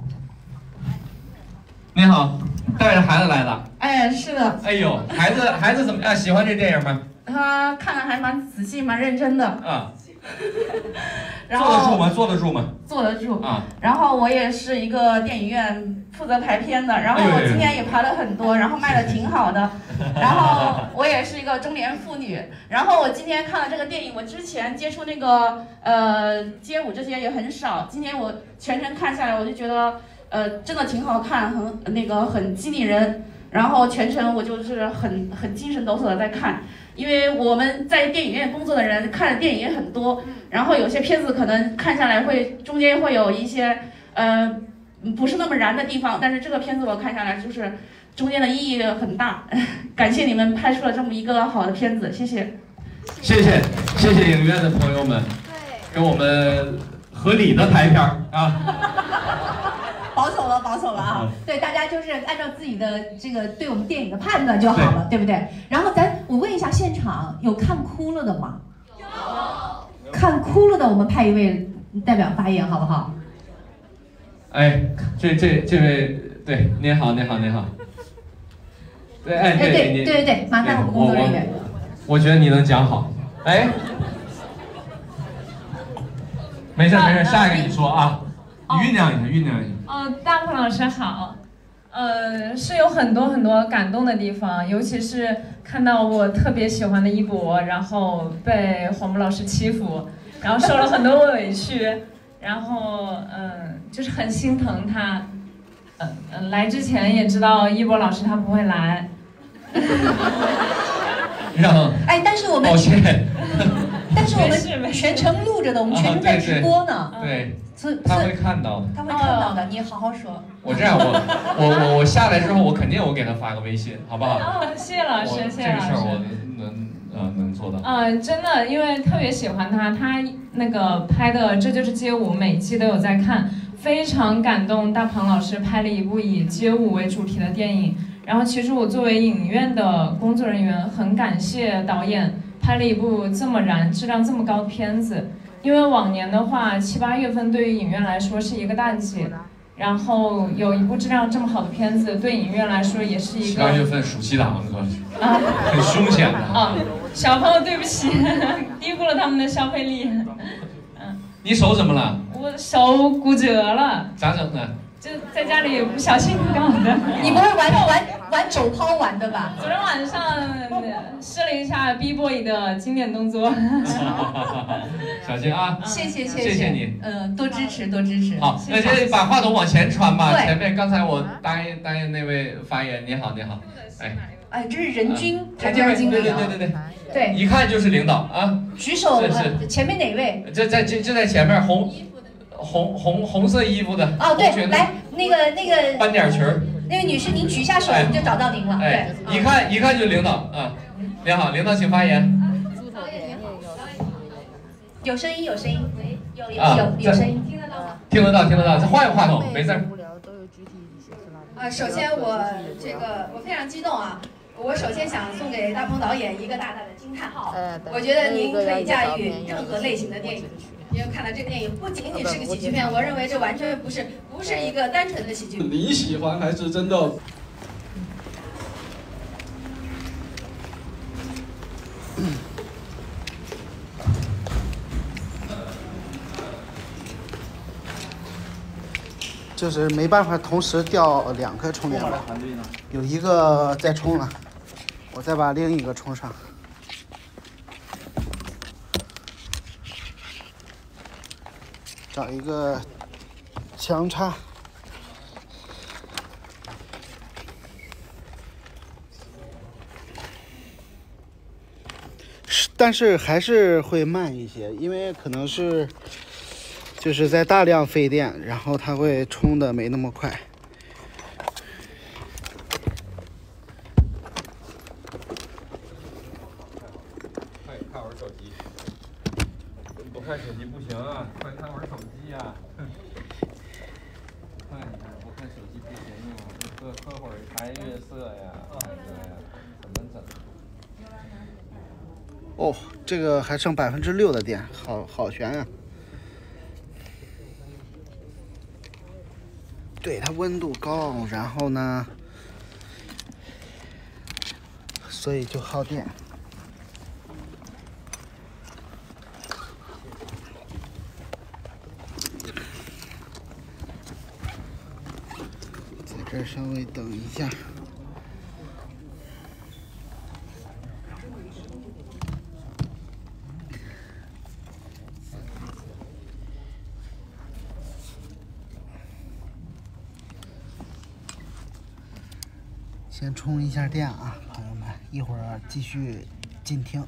你好，带着孩子来的？ 哎，是的。 哎呦，孩子孩子怎么样？喜欢这电影吗？ 他看的还蛮仔细，蛮认真的。 啊。 然后坐得住吗？坐得住吗？ 坐得住啊。 然后我也是一个电影院负责排片的，然后我今天也排了很多，然后卖的挺好的。然后我也是一个中年妇女，然后我今天看了这个电影，我之前接触那个呃街舞这些也很少，今天我全程看下来，我就觉得呃真的挺好看，很那个很激励人。然后全程我就是很很精神抖擞的在看。因为我们在电影院工作的人看的电影也很多，然后有些片子可能看下来会中间会有一些呃不是那么燃的地方，但是这个片子我看下来就是中间的意义很大。感谢你们拍出了这么一个好的片子，谢谢。 谢谢谢谢影院的朋友们，给我们合理的排片啊。 保守了，保守了啊！嗯、对，大家就是按照自己的这个对我们电影的判断就好了， 对, 对不对？然后咱我问一下，现场有看哭了的吗？有。看哭了的，我们派一位代表发言，好不好？ 哎，这这这位，对，您好，您好，您好。对，哎，对对对对对，麻烦我们工作人员。 我觉得你能讲好。哎，没事没事，下一个你说啊，你酝酿一下，酝酿一下。 哦，大鹏老师好。呃，是有很多很多感动的地方，尤其是看到我特别喜欢的一博，然后被黄渤老师欺负，然后受了很多委屈，然后嗯、呃，就是很心疼他。嗯、呃呃，来之前也知道一博老师他不会来。 让哎，但是我们抱歉， 但是我们全程录着的，我们全程在直播呢。 对， 所以他会看到的。 他会看到的，你好好说。 我这样，我我我我下来之后，我肯定我给他发个微信，好不好？ 哦，谢谢老师，谢谢老师。 这个事儿我能呃能做到。 呃，真的，因为特别喜欢他，他那个拍的《这就是街舞》，每一季都有在看，非常感动。大鹏老师拍了一部以街舞为主题的电影。然后其实我作为影院的工作人员，很感谢导演拍了一部这么燃、质量这么高的片子。因为往年的话，七八月份对于影院来说是一个淡季，然后有一部质量这么好的片子，对影院来说也是一个。 七八月份暑期档是吧？ 啊， 很凶险的。 啊，小朋友对不起，低估了他们的消费力。嗯。 你手怎么了？ 我手骨折了。 咋整的？ 就在家里不小心搞的。 你不会玩玩玩肘抛玩的吧？ 昨天晚上试了一下 B boy 的经典动作。 小心啊！ 谢谢谢谢谢你。 嗯，多支持多支持。 好，那就把话筒往前传吧。 对。 前面刚才我答应答应那位发言，你好你好。哎。 哎，这是人均台标经理。 对对对对对。 对。 一看就是领导啊。 举手。 是前面哪位？ 就在就就在前面红。红红红色衣服的哦，对，来那个那个斑点裙儿， 那位女士，您举一下手，我们就找到您了。 哎，一看一看就领导啊，您好，领导请发言。 有声音，有声音，有有啊有有声音，听得到吗？ 听得到，听得到，再换一个话筒，没事。 啊，首先我这个我非常激动啊！我首先想送给大鹏导演一个大大的惊叹号。我觉得您可以驾驭任何类型的电影。因为看了这个电影，不仅仅是个喜剧片，我认为这完全不是不是一个单纯的喜剧。 你喜欢还是真的？ 就是没办法同时调两颗充电宝，有一个在充了，我再把另一个充上。找一个强插，是，但是还是会慢一些，因为可能是就是在大量费电，然后它会充的没那么快。 快看会儿手机。不看手机不行啊，快看会儿手机呀！看一下，不看手机不行啊，喝喝会儿茶颜悦色呀，大哥呀，怎么整？ 哦，这个还剩百分之六的电，好好悬啊！对，它温度高，然后呢，所以就耗电。这儿稍微等一下。先充一下电啊，朋友们，一会儿继续进厅。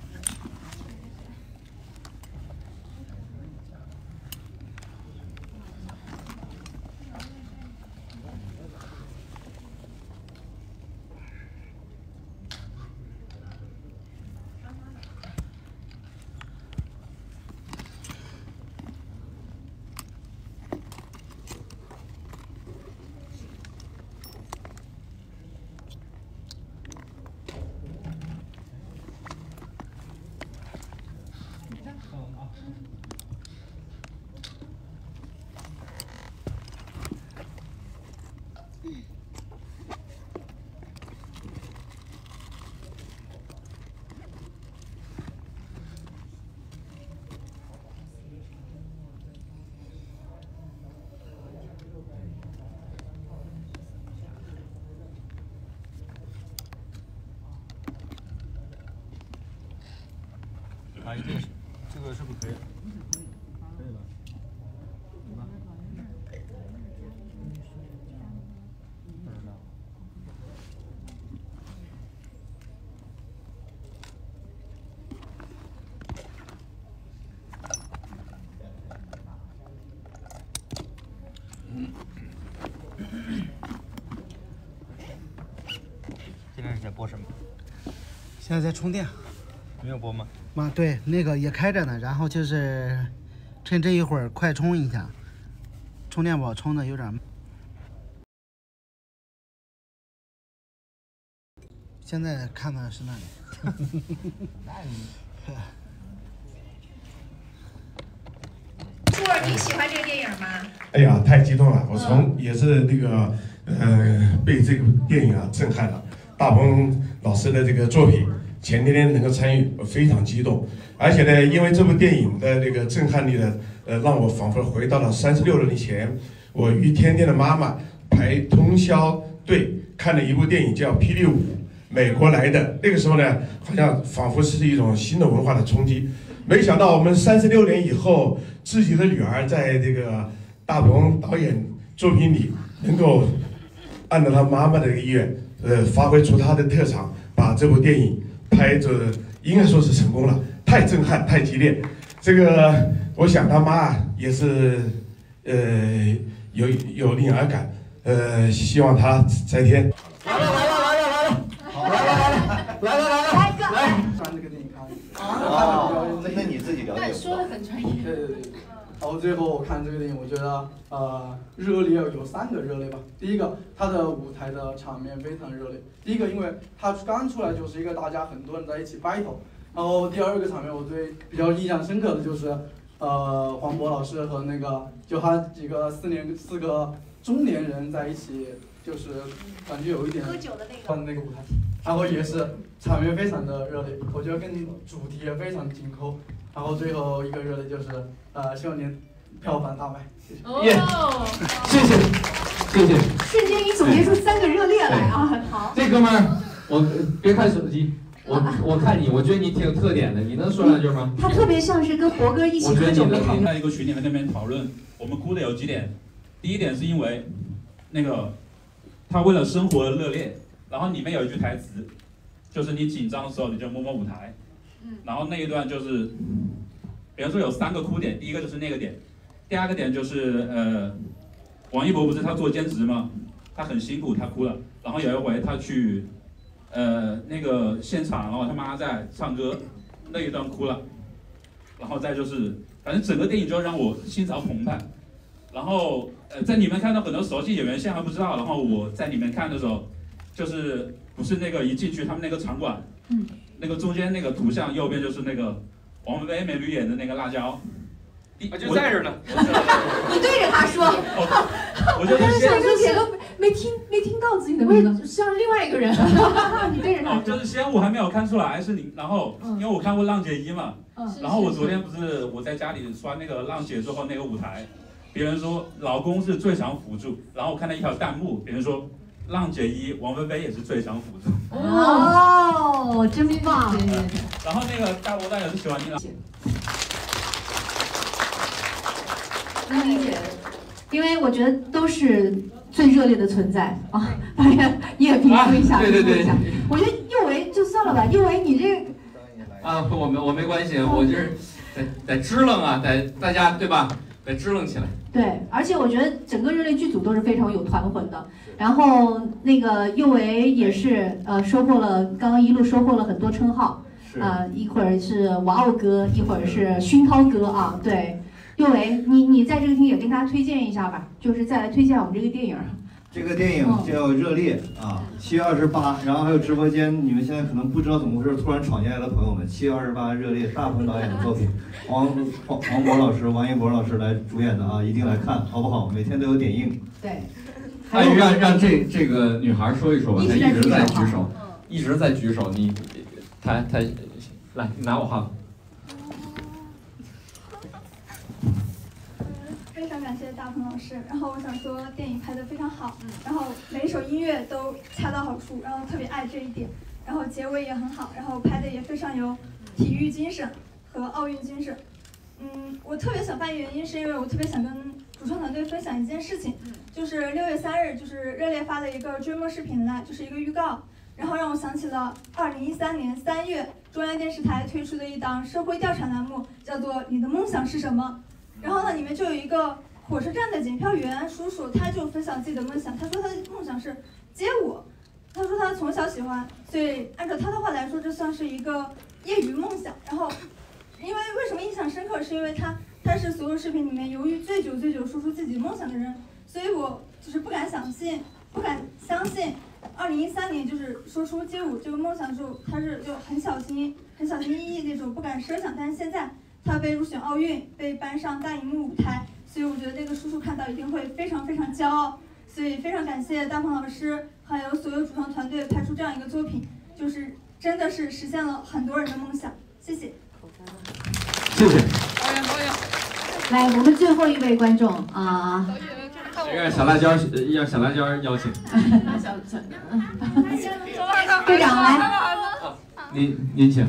阿姨，这个这个是不是可以？可以了。你吧。现在是在播什么？ 现在在充电。 没有播吗？ 妈，对，那个也开着呢，然后就是趁这一会儿快充一下，充电宝充的有点。现在看的是那里。 那你。舒儿，你喜欢这个电影吗？ 哎呀，太激动了！我从也是那个呃被这个电影啊震撼了，大鹏老师的这个作品。前天天能够参与，我非常激动，而且呢，因为这部电影的那个震撼力呢，呃，让我仿佛回到了三十六年前，我与天天的妈妈排通宵队看了一部电影叫《霹雳舞》，美国来的。那个时候呢，好像仿佛是一种新的文化的冲击。没想到我们三十六年以后，自己的女儿在这个大鹏导演作品里，能够按照他妈妈的意愿，呃，发挥出他的特长，把这部电影。拍着应该说是成功了，太震撼，太激烈。这个我想他妈也是，呃，有有灵儿感，呃，希望他在天。 来了来了来了来了，好来了来了来了来了来哥来。看这个电影看。 哦，那你自己了解。 那说的很专业。 对对对。然后最后我看这个电影，我觉得呃热烈有三个热烈吧。第一个，它的舞台的场面非常热烈。第一个，因为它刚出来就是一个大家很多人在一起 battle。然后第二个场面，我最比较印象深刻的就是，呃黄渤老师和那个就他几个四年四个中年人在一起，就是感觉有一点喝酒的那个那个舞台，然后也是场面非常的热烈，我觉得跟主题也非常紧扣。然后最后一个热烈就是，呃，希望您票房大卖，谢谢。 哦， 谢谢，谢谢。 瞬间你总结出三个热烈来啊！好， 这哥们儿，我别看手机，我我看你，我觉得你挺有特点的，你能说两句吗？ 他特别像是跟博哥一起喝酒的人。 在一个群里面那边讨论，我们哭的有几点，第一点是因为，那个，他为了生活而热烈，然后里面有一句台词，就是你紧张的时候你就摸摸舞台。然后那一段就是，比方说有三个哭点，第一个就是那个点，第二个点就是呃，王一博不是他做兼职吗？他很辛苦，他哭了。然后有一回他去，呃那个现场，然后他妈在唱歌，那一段哭了。然后再就是，反正整个电影就让我心潮澎湃。然后呃在里面看到很多熟悉演员，现在还不知道。然后我在里面看的时候，就是不是那个一进去他们那个场馆。嗯。那个中间那个图像，右边就是那个王菲菲美女演的那个辣椒， 啊就在这儿呢。 你对着他说， 我就是上之前都没听没听到自己的名字，像另外一个人。你对着他说， 就是先我还没有看出来是你，然后因为我看过《浪姐一》嘛，然后我昨天不是我在家里刷那个浪姐之后那个舞台，别人说老公是最强辅助，然后我看到一条弹幕，别人说。浪姐一，王菲菲也是最强辅助。 哦，真棒！ 然后那个大罗大也是喜欢你了。 能理解，因为我觉得都是最热烈的存在啊！导演你也评估一下， 对对对。 我觉得右维就算了吧，右维你这啊，我没我没关系，我就是得得支棱啊，得大家对吧？得支棱起来。 对，而且我觉得整个热烈剧组都是非常有团魂的。然后那个右维也是呃收获了，刚刚一路收获了很多称号，啊、呃，一会儿是哇哦哥，一会儿是熏陶哥啊。对，右维，你你在这个厅也跟大家推荐一下吧，就是再来推荐我们这个电影。 这个电影叫《热烈》啊，七月二十八，然后还有直播间，你们现在可能不知道怎么回事，突然闯进来的朋友们，七月二十八《热烈》，大鹏导演的作品，王黄黄渤老师、王一博老师来主演的啊，一定来看，好不好？每天都有点映。 对。 哎，让让这这个女孩说一说吧，她一直在举手，一直在举手，你，她她，来，你拿我话。 非常感谢大鹏老师，然后我想说电影拍得非常好，然后每一首音乐都恰到好处，然后特别爱这一点，然后结尾也很好，然后拍的也非常有体育精神和奥运精神。嗯，我特别想发言原因是因为我特别想跟主创团队分享一件事情，就是六月三日，就是热烈发了一个追梦视频来，就是一个预告，然后让我想起了二零一三年三月中央电视台推出的一档社会调查栏目，叫做《你的梦想是什么》。然后呢，里面就有一个火车站的检票员叔叔，他就分享自己的梦想，他说他的梦想是街舞，他说他从小喜欢，所以按照他的话来说，这算是一个业余梦想。然后。因为为什么印象深刻，是因为他他是所有视频里面由于醉酒醉酒说出自己梦想的人，所以我就是不敢相信，不敢相信，二零一三年就是说出街舞这个梦想的时候，他是就很小心、很小心翼翼那种，不敢奢想。但是现在他被入选奥运，被搬上大荧幕舞台，所以我觉得那个叔叔看到一定会非常非常骄傲。所以非常感谢大鹏老师还有所有主创团队拍出这样一个作品，就是真的是实现了很多人的梦想。谢谢。 谢谢。 来，我们最后一位观众啊， 谁让小辣椒让小辣椒邀请？ 小小队长来， 您您请。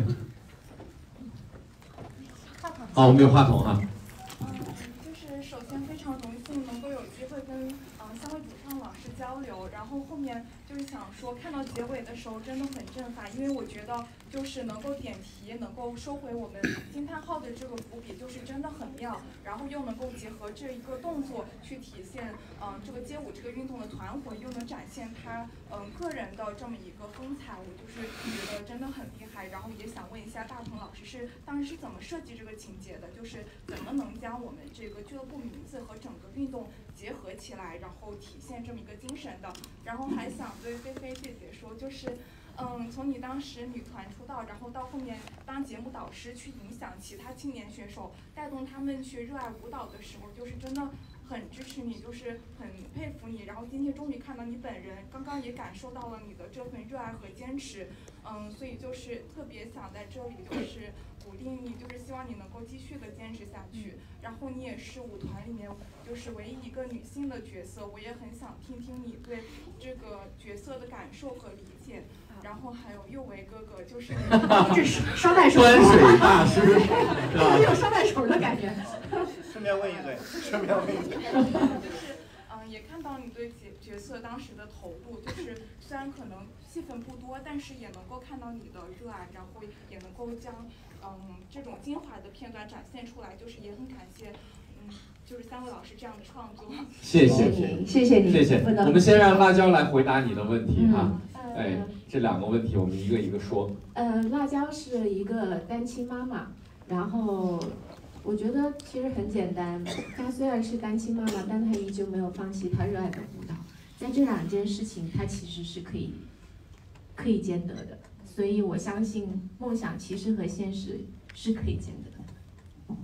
好，我们有话筒哈。 就是首先非常荣幸能够有机会跟嗯三位主创老师交流，然后后面就是想说，看到结尾的时候真的很震撼，因为我觉得就是能够点题，能够收回我们惊叹号的这个伏笔，就是真的很妙，然后又能够结合这一个动作去体现嗯这个街舞这个运动的团魂，又能展现他嗯个人的这么一个风采，我就是觉得真的很厉害。然后也想问一下大鹏老师是当时是怎么设计这个情节的，就是怎么能将我们这个俱乐部名字和整个运动结合起来，然后体现这么一个精神的。然后还想对菲菲姐姐说，就是嗯，从你当时女团出道，然后到后面当节目导师去影响其他青年选手，带动他们去热爱舞蹈的时候，就是真的很支持你，就是很佩服你。然后今天终于看到你本人，刚刚也感受到了你的这份热爱和坚持，嗯，所以就是特别想在这里就是鼓励你，就是希望你能够继续的坚持下去。然后你也是舞团里面就是唯一一个女性的角色，我也很想听听你对这个角色的感受和理解。然后还有佑维哥哥，就是这是捎带手， 端水大师， 有捎带手的感觉。 顺便问一嘴，顺便问一嘴。 就是嗯，也看到你对角角色当时的投入，就是虽然可能戏份不多，但是也能够看到你的热爱，然后也能够将嗯这种精华的片段展现出来，就是也很感谢嗯就是三位老师这样的创作。 谢谢你，谢谢你， 谢谢。我们先让辣椒来回答你的问题哈。 嗯哎，这两个问题我们一个一个说。 呃，辣椒是一个单亲妈妈，然后我觉得其实很简单。她虽然是单亲妈妈，但她依旧没有放弃她热爱的舞蹈。在这两件事情，她其实是可以可以兼得的。所以我相信梦想其实和现实是可以兼得的。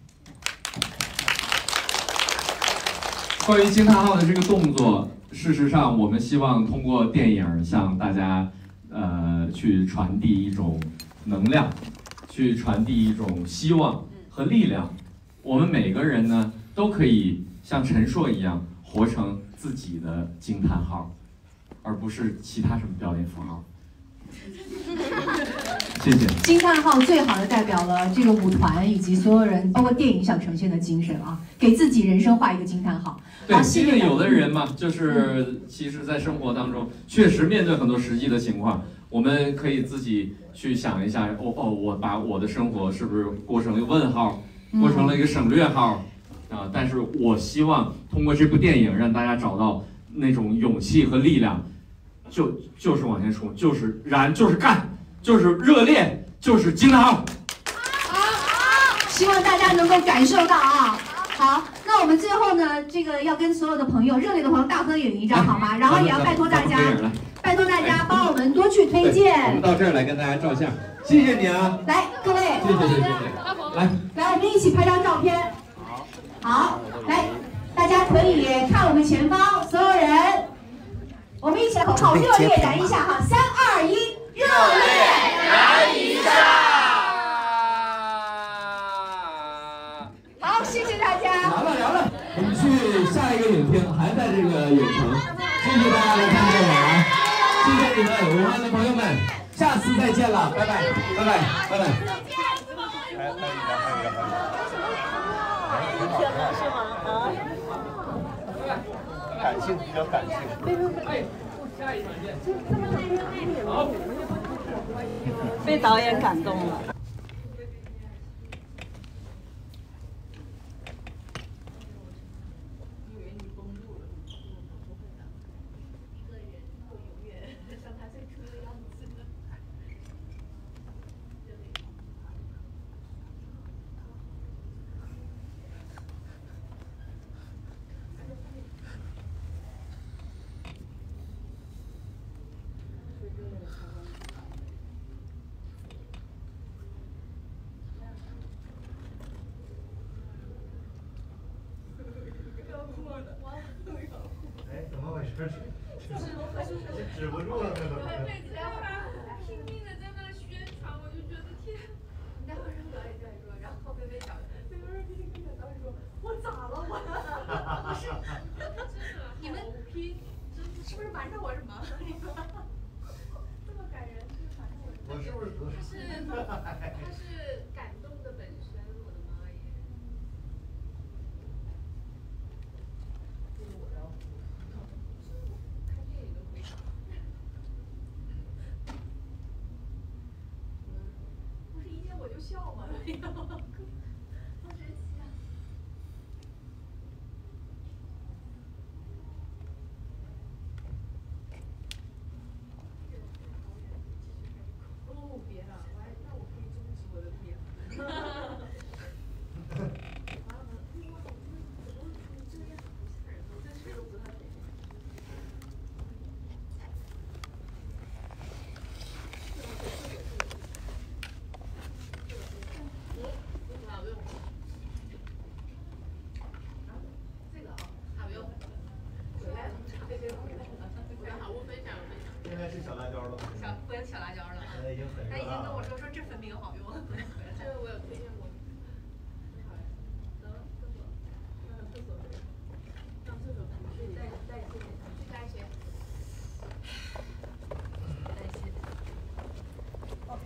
关于惊叹号的这个动作。事实上，我们希望通过电影向大家，呃，去传递一种能量，去传递一种希望和力量。我们每个人呢，都可以像陈硕一样，活成自己的惊叹号，而不是其他什么标点符号。谢谢。 惊叹号最好的代表了这个舞团以及所有人，包括电影想呈现的精神啊，给自己人生画一个惊叹号。 对，因为有的人嘛，就是其实，在生活当中确实面对很多实际的情况，我们可以自己去想一下，哦哦，我把我的生活是不是过成了一个问号，过成了一个省略号啊？但是我希望通过这部电影让大家找到那种勇气和力量，就就是往前冲，就是燃，就是干，就是热烈，就是惊叹号。 希望大家能够感受到啊。好，那我们最后呢，这个要跟所有的朋友、热烈的朋友大合影一张，好吗？然后也要拜托大家，拜托大家帮我们多去推荐。 我们到这儿来跟大家照相，谢谢你啊！ 来，各位， 谢谢谢谢谢谢，来来，我们一起拍张照片。好，来，大家可以看我们前方所有人，我们一起来口号，热烈燃一下哈！三二一，热烈燃一下！好，谢谢大家。 聊了聊了，我们去下一个影厅，还在这个影城。谢谢大家来看电影啊！谢谢你们，武汉的朋友们，下次再见了，拜拜，拜拜，拜拜。 还有一个，还有一个，还有一个。 天哪，是吗？啊？ 感性，比较感性。 哎，好，被导演感动了。 哎，怎么回事？止不住了，那都。 拼命的在那宣传，我就觉得天，你待会儿让导演这样说，然后薇薇讲，薇薇说跟着导演说，我咋了我？不是，你们拼，是不是瞒着我什么？这么感人，是瞒着我什么？ 我是不是得他是他是感动的本身，我的妈耶！不是一见我就笑吗？好神奇啊！哦，别了，我还那我可以终止我的片。 现在是小辣椒了。 小不小辣椒了。 现在已经很热了。 他已经跟我说说这粉饼好用。这个我有推荐过。能厕所，上厕所，上厕所去带带去去大学。带去。哦，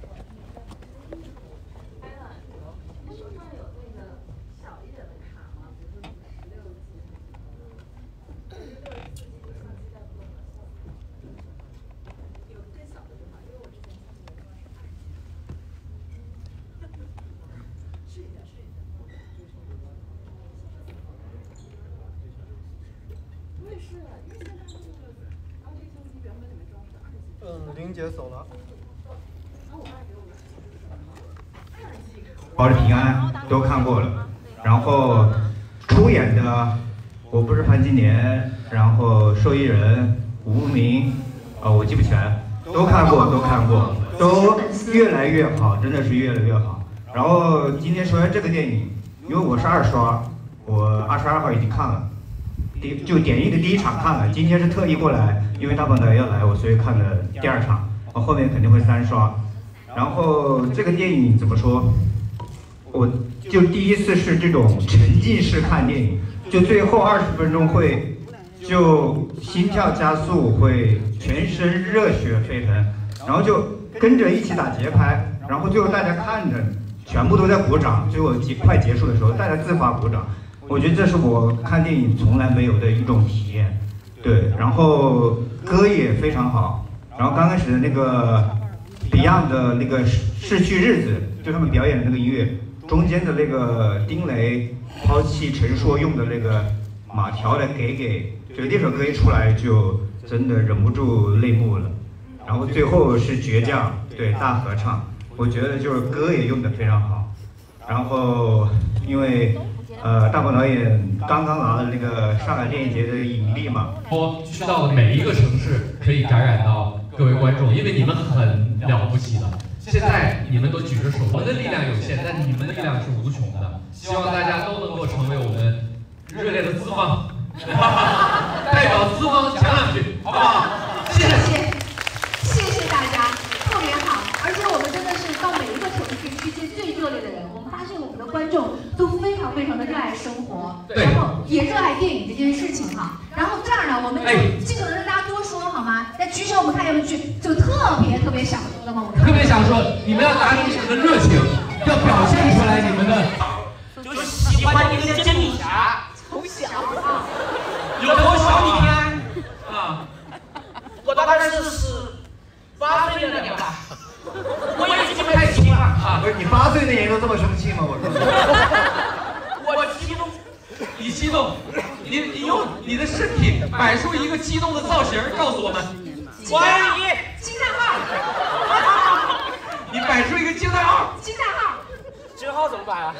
拍了。你手上有那个小一点的卡吗？比如说十六 G。十六 G 的相机带不动了。有更小的就好，因为我之前相机有的是二十。试一下，试一下。我也是，因为现在这个，然后这个相机原本里面装是二十几。 嗯，玲姐走了。 然后我爸给我的二十几个。 保着平安都看过了，然后出演的我不是潘金莲，然后受益人无名，呃，我记不全，都看过，都看过，都越来越好，真的是越来越好。然后今天说这个电影，因为我是二刷，我二十二号已经看了，第就点映的第一场看了，今天是特意过来，因为大鹏导演要来，我所以看的第二场，我后面肯定会三刷。然后这个电影怎么说？我就第一次是这种沉浸式看电影，就最后二十分钟会就心跳加速，会全身热血沸腾，然后就跟着一起打节拍，然后最后大家看着全部都在鼓掌，最后结快结束的时候大家自发鼓掌，我觉得这是我看电影从来没有的一种体验。对，然后歌也非常好，然后刚开始的那个 Beyond 的那个逝去日子，就他们表演的那个音乐。中间的那个丁雷抛弃陈硕用的那个马条的给给，就那首歌一出来就真的忍不住泪目了。然后最后是倔强，对大合唱，我觉得就是歌也用得非常好。然后因为呃大鹏导演刚刚拿了那个上海电影节的影帝嘛， 说去到的每一个城市可以感染到各位观众，因为你们很了不起的。现在你们都举着手，我们的力量有限，但你们的力量是无穷的。希望大家都能够成为我们热烈的资方，代表资方讲两句，好不好？谢谢， 谢谢大家，特别好。而且我们真的是到每一个城市去见最热烈的人，我们发现我们的观众都非常非常的热爱生活，然后也热爱电影这件事情哈。然后这样呢，我们就尽可能让大家多说好吗？那举手，我们看有没有举，就特别特别小声的吗？ 特别想说，你们要拿出你们的热情，要表现出来。 小啊，有的我小你天啊，我大概是十八岁的那年吧，我也记不太清了啊。 不是你八岁那年都这么生气吗？我说， 我激动，你激动，你你用你的身体摆出一个激动的造型，告诉我们，我爱你， 惊叹号， 你摆出一个惊叹号， 惊叹号， 惊号怎么摆啊？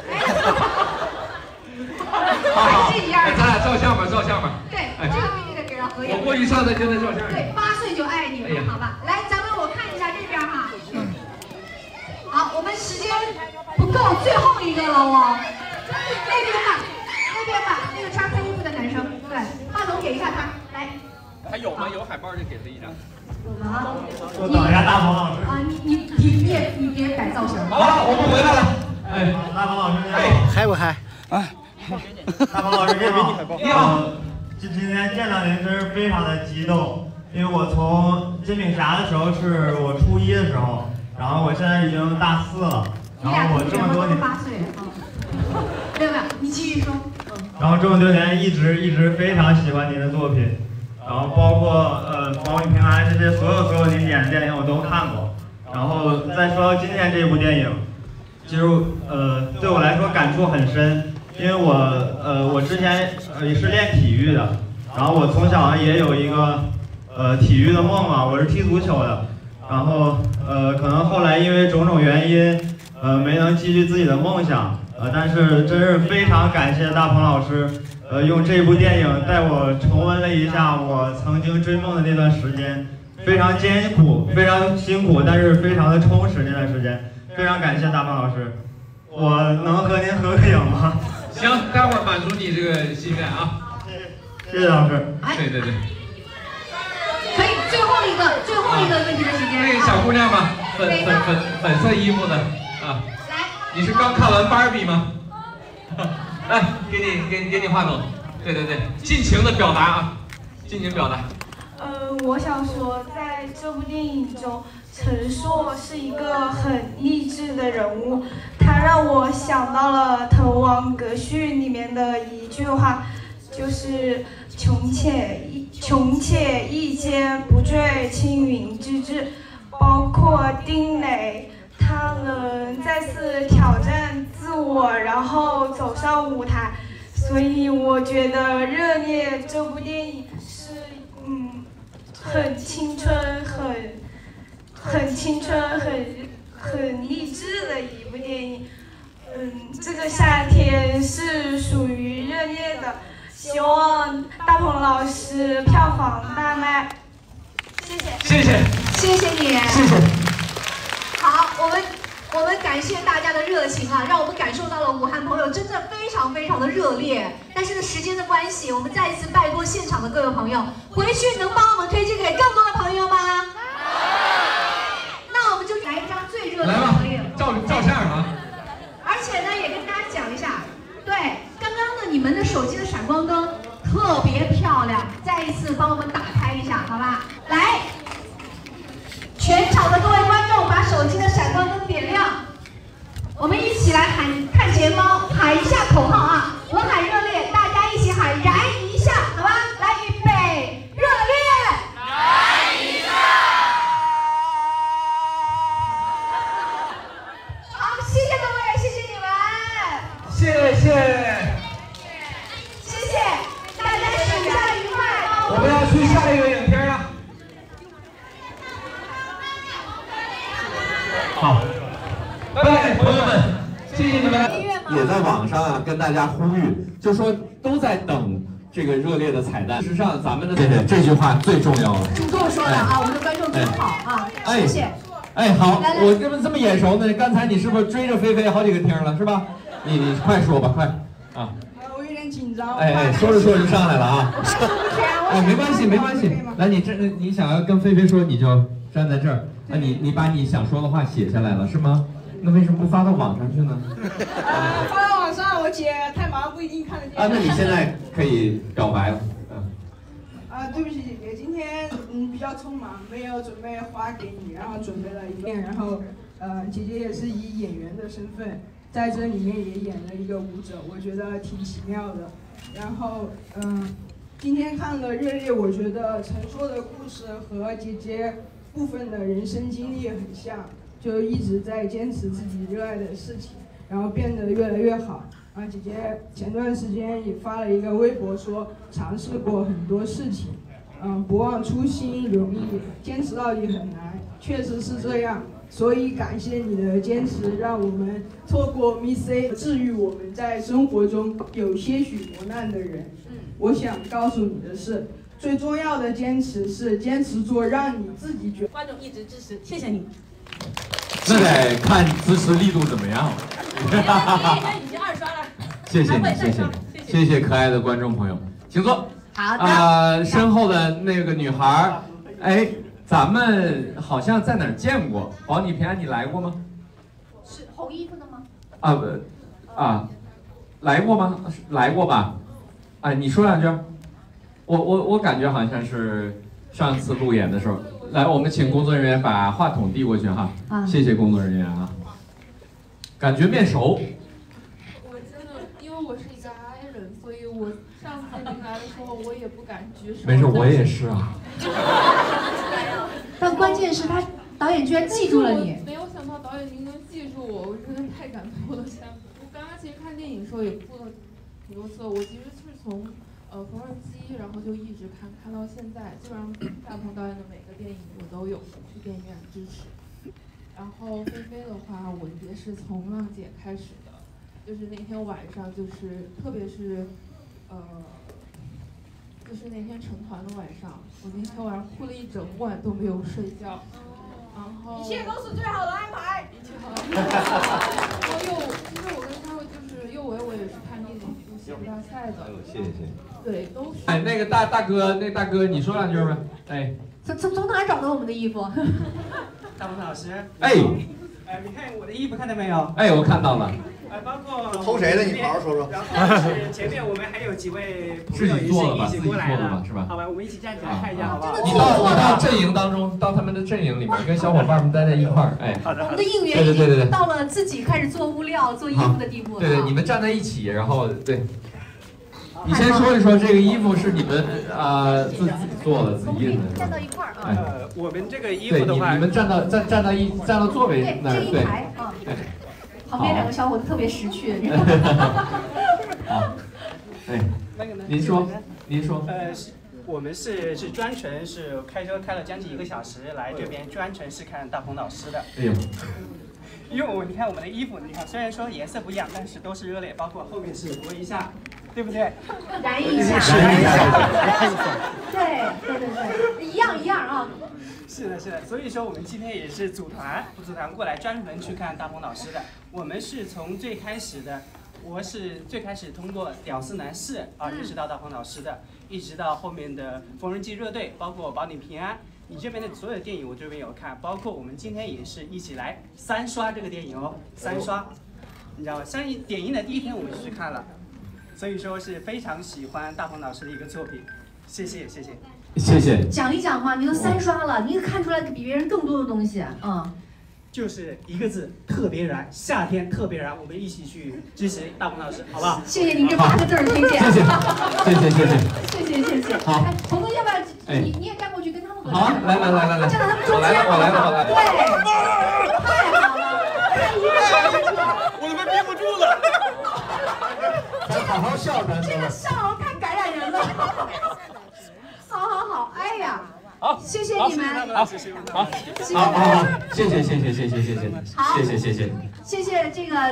还是一样的。 咱俩照相吧，照相吧。 对，这个必须得给人合影。 我过去上台跟他照相。 对，八岁就爱你了，好吧？来，咱们我看一下这边哈。好，我们时间不够，最后一个了哦。那边吧，那边吧，那个穿黑衣服的男生，对，话筒给一下他，来。 还有吗？有海报就给他一张。 啊， 我等一下大鹏老师。 啊，你你你别你别改造型。 好了，我们回来了。哎， 大鹏老师你好。 嗨不嗨？ 哎。大鹏老师你好。你好。今今天见到您真是非常的激动，因为我从金炳峡的时候是我初一的时候，然后我现在已经大四了，然后我这么多年。 八岁啊。没有没有，你继续说。 然后这么多年一直一直非常喜欢您的作品。然后包括呃《保你平安》这些所有所有您演的电影我都看过，然后再说到今天这部电影，其实呃对我来说感触很深，因为我呃我之前呃也是练体育的，然后我从小也有一个呃体育的梦嘛，我是踢足球的，然后呃可能后来因为种种原因呃没能继续自己的梦想，呃但是真是非常感谢大鹏老师。呃，用这部电影带我重温了一下我曾经追梦的那段时间，非常艰苦，非常辛苦，但是非常的充实那段时间。非常感谢大鹏老师，我能和您合个影吗？ 行，待会儿满足你这个心愿啊。 谢谢老师。 对对对。 可以，最后一个，最后一个问题的时间。 那个小姑娘嘛，粉粉粉粉色衣服的啊。 来。 你是刚看完芭比吗？来，给你给给你话筒，对对对，尽情的表达啊，尽情表达。 呃，我想说，在这部电影中，陈硕是一个很励志的人物，他让我想到了《滕王阁序》里面的一句话，就是“穷且益穷且益坚，不坠青云之志”。包括丁磊。他能再次挑战自我，然后走上舞台，所以我觉得《热烈》这部电影是嗯很青春、很很青春、很很励志的一部电影。嗯，这个夏天是属于《热烈》的，希望大鹏老师票房大卖。谢谢。 谢谢。 谢谢你。 谢谢。 好，我们我们感谢大家的热情啊，让我们感受到了武汉朋友真的非常非常的热烈。但是呢，时间的关系，我们再一次拜托现场的各位朋友，回去能帮我们推荐给更多的朋友吗？那我们就来一张最热烈的合影， 照照相啊！ 而且呢，也跟大家讲一下，对，刚刚呢你们的手机的闪光灯特别漂亮，再一次帮我们打开一下，好吧？来。全场的各位观众，把手机的闪光灯点亮，我们一起来喊看前方，喊一下口号啊！我喊热烈，大家一起喊燃一下，好吧？来，预备，热烈，燃一下！好，谢谢各位，谢谢你们， 谢谢， 谢谢大家，暑假愉快！ 我们要去下一个影片了。好，拜拜，朋友们，谢谢你们。 也在网上啊跟大家呼吁，就说都在等这个热烈的彩蛋。事实上，咱们的对对这句话最重要了。 你跟我说的啊，我们的观众真好啊，谢谢。 哎，好，我这么这么眼熟呢，刚才你是不是追着菲菲好几个厅了，是吧？你你快说吧，快啊！ 我有点紧张。 哎哎，说着说着就上来了啊！哎，没关系没关系，来，你这你想要跟菲菲说，你就站在这儿。啊，你你把你想说的话写下来了是吗？那为什么不发到网上去呢？ 啊，发到网上我姐太忙不一定看得见。 啊，那你现在可以表白了。嗯。 啊，对不起姐姐，今天嗯比较匆忙，没有准备花给你，然后准备了一遍，然后呃姐姐也是以演员的身份在这里面也演了一个舞者，我觉得挺奇妙的。然后，嗯，今天看了热烈，我觉得陈硕的故事和姐姐部分的人生经历很像，就一直在坚持自己热爱的事情，然后变得越来越好。然后姐姐前段时间也发了一个微博说，尝试过很多事情，嗯，不忘初心容易，坚持到底很难，确实是这样。所以感谢你的坚持，让我们错过 Miss A， 治愈我们在生活中有些许磨难的人。我想告诉你的是，最重要的坚持是坚持做让你自己觉得。 观众一直支持，谢谢你。 那得看支持力度怎么样。 已经二刷了。 谢谢你，谢谢你，谢谢可爱的观众朋友，请坐。 好的。 呃，身后的那个女孩，哎。咱们好像在哪儿见过？保你平安，你来过吗？ 是红衣服的吗？ 啊不，啊，来过吗？来过吧？哎，你说两句。我我我感觉好像是上次路演的时候。来，我们请工作人员把话筒递过去哈。啊。谢谢工作人员啊。感觉面熟。 我真的，因为我是一个 I 人，所以我上次您来的时候我也不敢举手。 没事，我也是啊。 但关键是他导演居然记住了你。 没有想到导演您能记住我，我真的太感动了。像我刚刚其实看电影的时候也哭了挺多次，我其实是从呃缝纫机，然后就一直看看到现在，基本上大鹏导演的每个电影我都有去电影院支持。然后菲菲的话，我也是从浪姐开始的，就是那天晚上，就是特别是呃。就是那天成团的晚上，我那天晚上哭了一整晚都没有睡觉，然后一切都是最好的安排。 一切好的安排。然后又，其实我跟他们就是右维，我也是看电影部戏剧大赛的。 谢谢谢谢。 对，都是。 哎，那个大大哥，那大哥，你说两句呗。哎。 从从从哪找的我们的衣服？ 大鹏老师。 哎。 哎，你看我的衣服看到没有？ 哎，我看到了。 呃，包括偷谁的？你好好说说。 然后是前面我们还有几位朋友也是一起过来的， 是吧？ 好吧，我们一起站起来看一下，好不好？ 你到你到阵营当中，到他们的阵营里面，跟小伙伴们待在一块儿，哎。 好的。 我们的应援已经到了自己开始做物料、做衣服的地步了。 对对，你们站在一起，然后对。你先说一说这个衣服是你们啊自己做的、自己印的。 站到一块儿啊。 呃，我们这个衣服的话， 对，你们站到站站到一站到座位那儿， 对，这一排啊。 对。 旁边两个小伙子特别识趣。 好。哎。 那个呢？ 您说，您说。 呃，我们是是专程是开车开了将近一个小时来这边，专程是看大鹏老师的。 哎呦。 因为我你看我们的衣服，你看虽然说颜色不一样，但是都是热泪，包括后面是播一下，对不对？ 燃一下，燃一下，对对对对，一样一样啊。 是的，是的，所以说我们今天也是组团组团过来，专门去看大鹏老师的。我们是从最开始的，我是最开始通过《屌丝男士》啊认识到大鹏老师的，一直到后面的《缝纫机热队》，包括《保你平安》。你这边的所有的电影我这边有看，包括我们今天也是一起来三刷这个电影哦，三刷，你知道吗？上映点映的第一天我们就去看了，所以说是非常喜欢大鹏老师的一个作品，谢谢谢谢谢谢。 讲一讲嘛，你都三刷了，你看出来比别人更多的东西啊。嗯， 就是一个字，特别燃，夏天特别燃，我们一起去支持大鹏老师，好不好？ 谢谢您这八个字的推荐。 谢谢谢谢谢谢谢谢谢谢。好，彤彤要不要你你也站过去跟他们合好，来来来来来， 站到他们中间。 我来了我来了我来了。 对，太好了，太一个我都快憋不住了。 咱好好笑咱这个笑容太感染人了。好好好，哎呀。 好， 谢谢你们， 好，谢谢，好，好，好，好，谢谢，谢谢，谢谢，谢谢， 好， 谢谢，谢谢， 谢谢这个。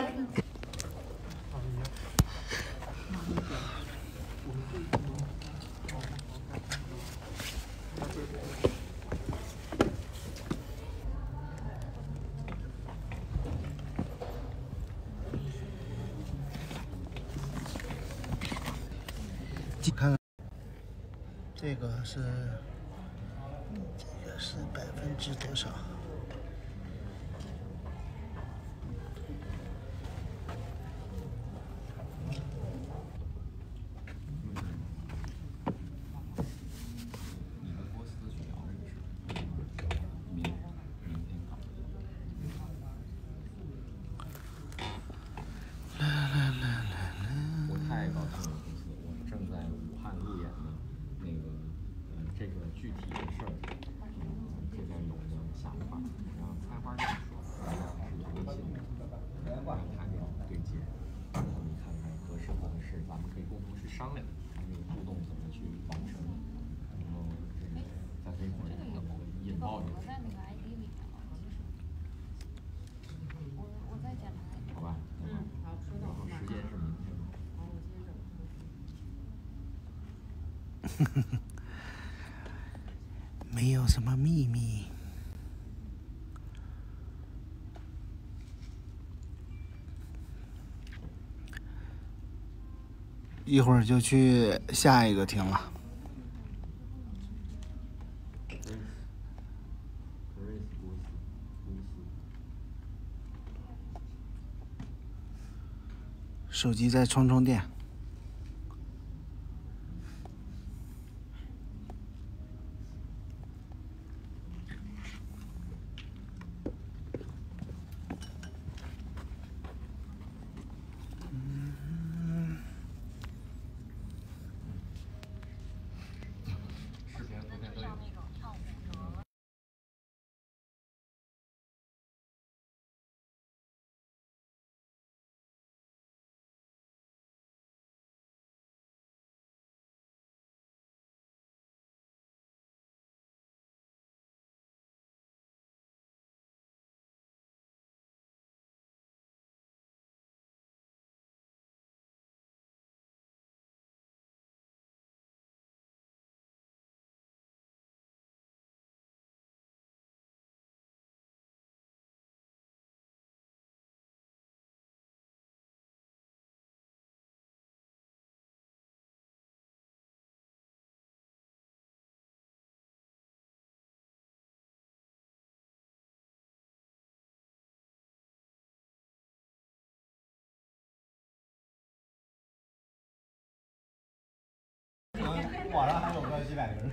看看，这个是。这个是百分之多少？ 没有什么秘密。一会儿就去下一个厅了。手机再充充电。 网上还有个几百个人。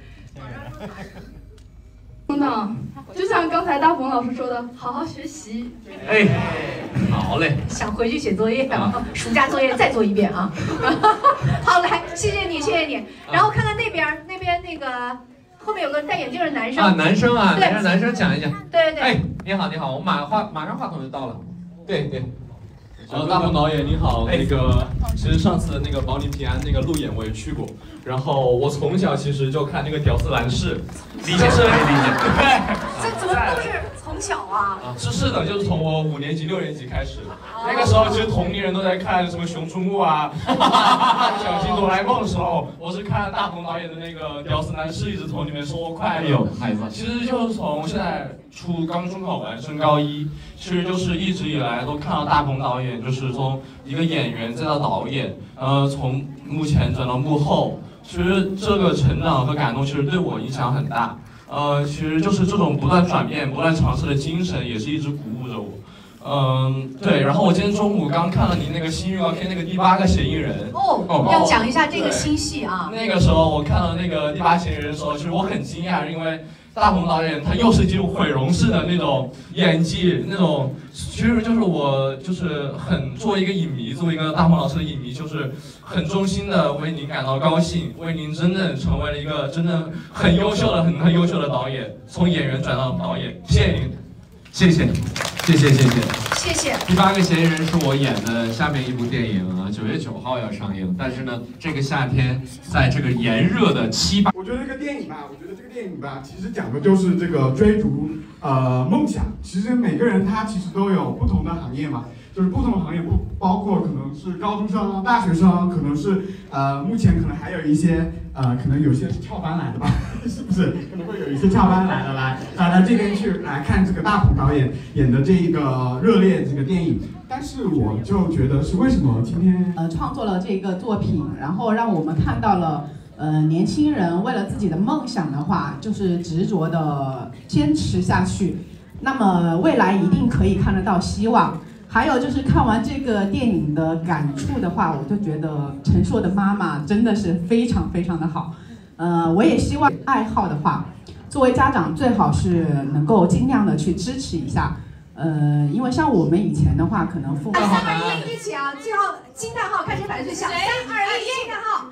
等等，就像刚才大鹏老师说的，好好学习。 哎，好嘞。 想回去写作业，然后暑假作业再做一遍啊。好，来，谢谢你，谢谢你。然后看看那边，那边那个后面有个戴眼镜的男生。 啊，男生啊， 对， 男生男生讲一讲。 对对对。 哎，你好，你好，我马话马上话筒就到了。对对。 呃，大鹏导演你好，那个其实上次那个保你平安那个路演我也去过，然后我从小其实就看那个屌丝男士， 理解是可以理解， 对。 这怎么都是从小啊？ 啊，是是的，就是从我五年级六年级开始，那个时候其实同龄人都在看什么《熊出没》啊，小新哆啦 A 梦的时候，我是看大鹏导演的那个屌丝男士，一直从里面收获快乐。 孩子， 其实就是从现在初刚中考完升高一，其实就是一直以来都看到大鹏导演，就是从一个演员再到导演，呃，从幕前转到幕后，其实这个成长和感动其实对我影响很大。呃，其实就是这种不断转变、不断尝试的精神，也是一直鼓舞着我。嗯，对。然后我今天中午刚看了您那个新预告片，那个第八个嫌疑人。 哦， 哦要讲一下这个新戏啊。 那个时候我看了那个第八嫌疑人的时候，其实我很惊讶，因为大鹏导演他又是进入毁容式的那种演技，那种其实就是我就是很作为一个影迷，作为一个大鹏老师的影迷，就是很衷心的为您感到高兴，为您真正成为了一个真正很优秀的、很很优秀的导演，从演员转到导演，谢谢您， 谢谢，谢谢谢谢谢谢。 第八个嫌疑人是我演的下面一部电影啊，九月九号要上映，但是呢，这个夏天在这个炎热的七八， 我觉得这个电影吧，我觉得这个电影吧，其实讲的就是这个追逐呃梦想。其实每个人他其实都有不同的行业嘛，就是不同的行业不包括可能是高中生、大学生，可能是呃目前可能还有一些呃可能有些是翘班来的吧，是不是？可能会有一些翘班来的来来来这边去来看这个大鹏导演演的这个热烈这个电影。但是我就觉得是为什么今天呃创作了这个作品，然后让我们看到了呃年轻人为了自己的梦想的话，就是执着的坚持下去，那么未来一定可以看得到希望。还有就是看完这个电影的感触的话，我就觉得陈硕的妈妈真的是非常非常的好。呃，我也希望爱好的话，作为家长最好是能够尽量的去支持一下。呃，因为像我们以前的话，可能父母三二一，一起啊！最后惊叹号，看谁反应最像。三二一，惊叹号。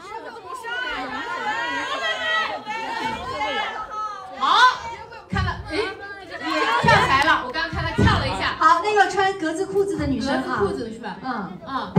好，看了，哎，跳起来了！我刚刚看他跳了一下。 好，那个穿格子裤子的女生啊， 格子裤子的是吧？ 嗯嗯。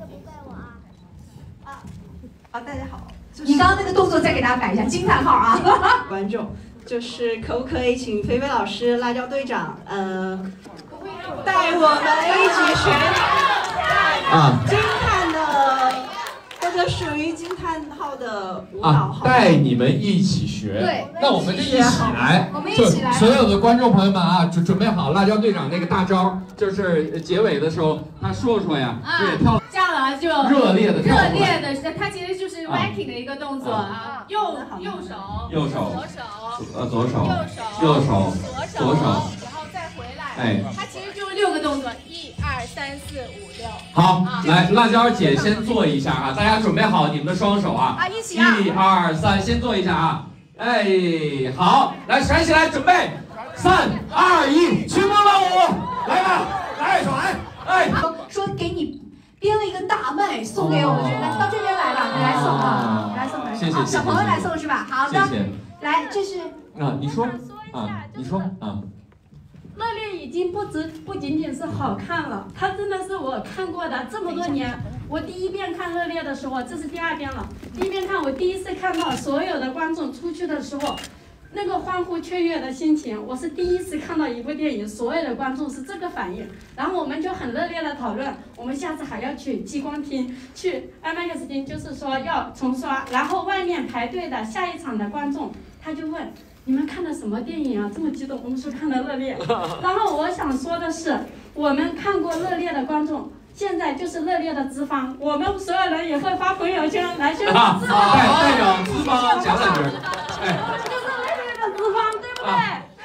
啊，大家好。 你刚刚那个动作再给大家摆一下，惊叹号啊！ 观众，就是可不可以请菲菲老师、辣椒队长，呃，带我们一起学啊惊叹的，或者属于惊叹号跳的舞蹈啊，带你们一起学。 对， 那我们就一起来， 我们一就起来。 所有的观众朋友们啊，准准备好辣椒队长那个大招，就是结尾的时候，他说说呀， 啊这也跳这样了就热烈的跳热烈的，它其实就是 Viking 的一个动作啊， 右右手， 右手， 左手， 呃，左手， 右手， 右手，左手， 然后再回来。 哎， 它其实就是六个动作，一二三四五六。 好，来，辣椒姐先做一下啊，大家准备好你们的双手啊， 啊，一起啊， 一二三，先做一下啊，哎，好，来甩起来，准备，三二一，群魔乱舞，来吧，来甩，哎， 说给你编了一个大麦送给我们，来到这边来吧，你来送啊，来送来， 谢谢谢谢小朋友来送是吧？好的， 谢谢， 来，这是啊，你说，啊，你说啊。 热烈已经不止不仅仅是好看了，它真的是我看过的这么多年。我第一遍看热烈的时候，这是第二遍了。第一遍看，我第一次看到所有的观众出去的时候，那个欢呼雀跃的心情，我是第一次看到一部电影，所有的观众是这个反应。然后我们就很热烈的讨论，我们下次还要去激光厅、去 I M A X 厅，就是说要重刷。然后外面排队的下一场的观众，他就问。你们看的什么电影啊？这么激动？我们说看的《热烈》。然后我想说的是，我们看过《热烈》的观众，现在就是《热烈》的资方，我们所有人也会发朋友圈来宣传资方。 代代表资方讲两句。哎， 就是《热烈》的资方，对不对？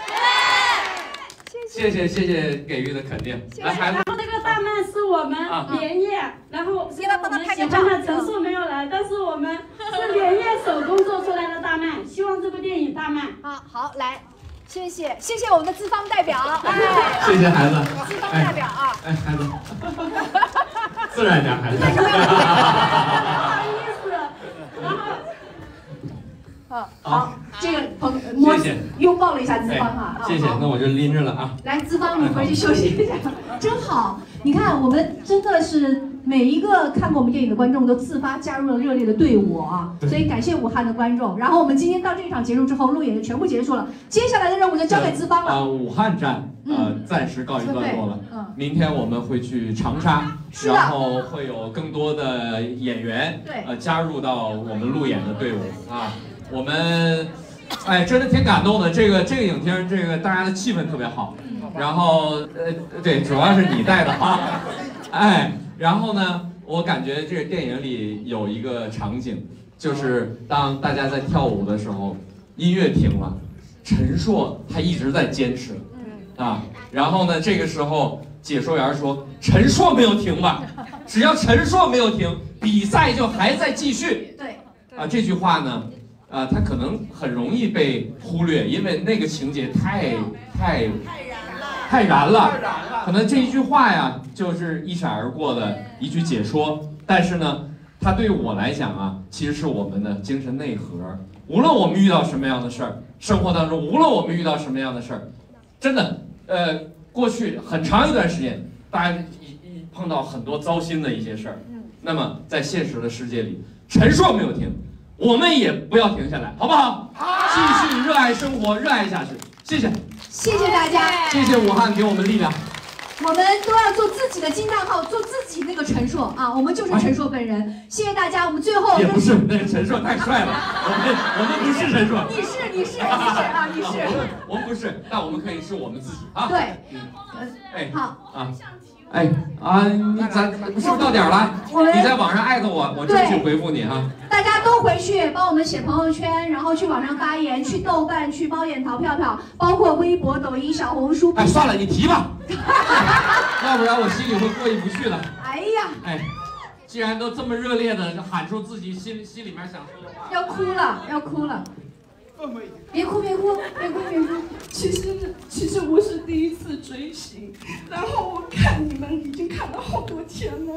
谢谢谢谢给予的肯定。来，孩子。 然后这个大麦是我们连夜，然后是我们喜欢的陈数没有来，但是我们是连夜手工做出来的大麦，希望这部电影大卖。 好，好，来，谢谢谢谢我们的资方代表，哎， 谢谢孩子， 资方代表啊， 哎，孩子，自然点，孩子。 不好意思，然后。 好，好，这个朋摸拥抱了一下资方哈， 谢谢，那我就拎着了啊。 来，资方你回去休息一下，真好。你看，我们真的是每一个看过我们电影的观众都自发加入了热烈的队伍啊，所以感谢武汉的观众。然后我们今天到这一场结束之后，路演就全部结束了，接下来的任务就交给资方了。 啊，武汉站呃暂时告一段落了，明天我们会去长沙，然后会有更多的演员呃加入到我们路演的队伍啊。我们，哎，真的挺感动的。这个这个影厅，这个大家的气氛特别好。然后，呃，对，主要是你带的哈，哎，然后呢，我感觉这个电影里有一个场景，就是当大家在跳舞的时候，音乐停了，陈硕他一直在坚持，啊，然后呢，这个时候解说员说，陈硕没有停吧？只要陈硕没有停，比赛就还在继续。 对， 啊，这句话呢。啊，它可能很容易被忽略，因为那个情节太太太燃了，可能这一句话呀，就是一闪而过的一句解说。但是呢，它对于我来讲啊，其实是我们的精神内核。无论我们遇到什么样的事儿，生活当中无论我们遇到什么样的事儿，真的，呃，过去很长一段时间，大家一一碰到很多糟心的一些事儿，那么在现实的世界里，陈硕没有停。我们也不要停下来，好不好？继续热爱生活，热爱下去。谢谢， 谢谢大家， 谢谢武汉给我们力量。 我们都要做自己的惊叹号，做自己那个陈硕啊，我们就是陈硕本人。谢谢大家，我们最后也不是那个陈硕太帅了，我们我们不是陈硕。 你是你是你是啊，你是。 我们不是，但我们可以是我们自己啊。 对， 哎， 好啊。哎啊，你咱是不是到点了？你在网上艾特我，我争取回复你哈。 大家都回去帮我们写朋友圈，然后去网上发言，去豆瓣、去猫眼淘票票，包括微博、抖音、小红书。 哎，算了，你提吧，要不然我心里会过意不去的。 哎呀， 哎，既然都这么热烈的喊出自己心心里面想说的话， 要哭了，要哭了。别哭别哭别哭别哭！ 其实其实我是第一次追星，然后我看你们已经看了好多天了。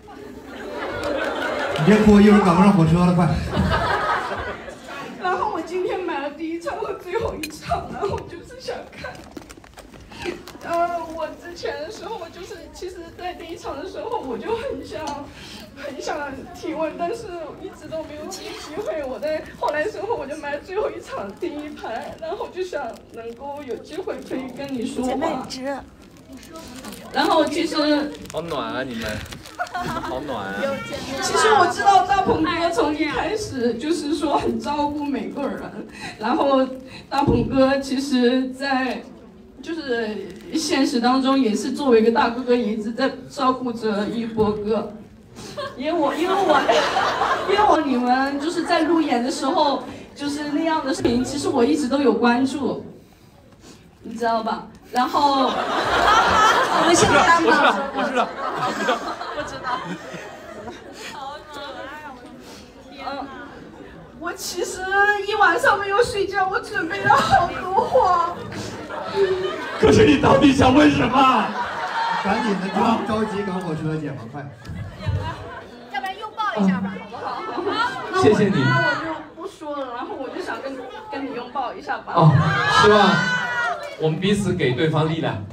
你别哭，一会儿赶不上火车了，快！ 然后我今天买了第一场和最后一场，然后就是想看。呃，我之前的时候，我就是其实，在第一场的时候，我就很想很想提问，但是一直都没有机会。我在后来的时候，我就买最后一场第一排，然后就想能够有机会可以跟你说话。然后其实好暖啊你们。 好暖啊！ 其实我知道大鹏哥从一开始就是说很照顾每个人，然后大鹏哥其实在就是现实当中也是作为一个大哥哥，也一直在照顾着一博哥。因为我因为我因为我你们就是在路演的时候，就是那样的视频，其实我一直都有关注，你知道吧？然后我们现在当我知道，我知道， 我知道，我知道。好可爱啊！嗯，我其实一晚上没有睡觉，我准备了好多话。 可是你到底想问什么？ 赶紧的，着着急赶火车，姐们快！ 要不然拥抱一下吧，好不好？ 谢谢你。 那我就不说了，然后我就想跟跟你拥抱一下吧。 哦，希望我们彼此给对方力量。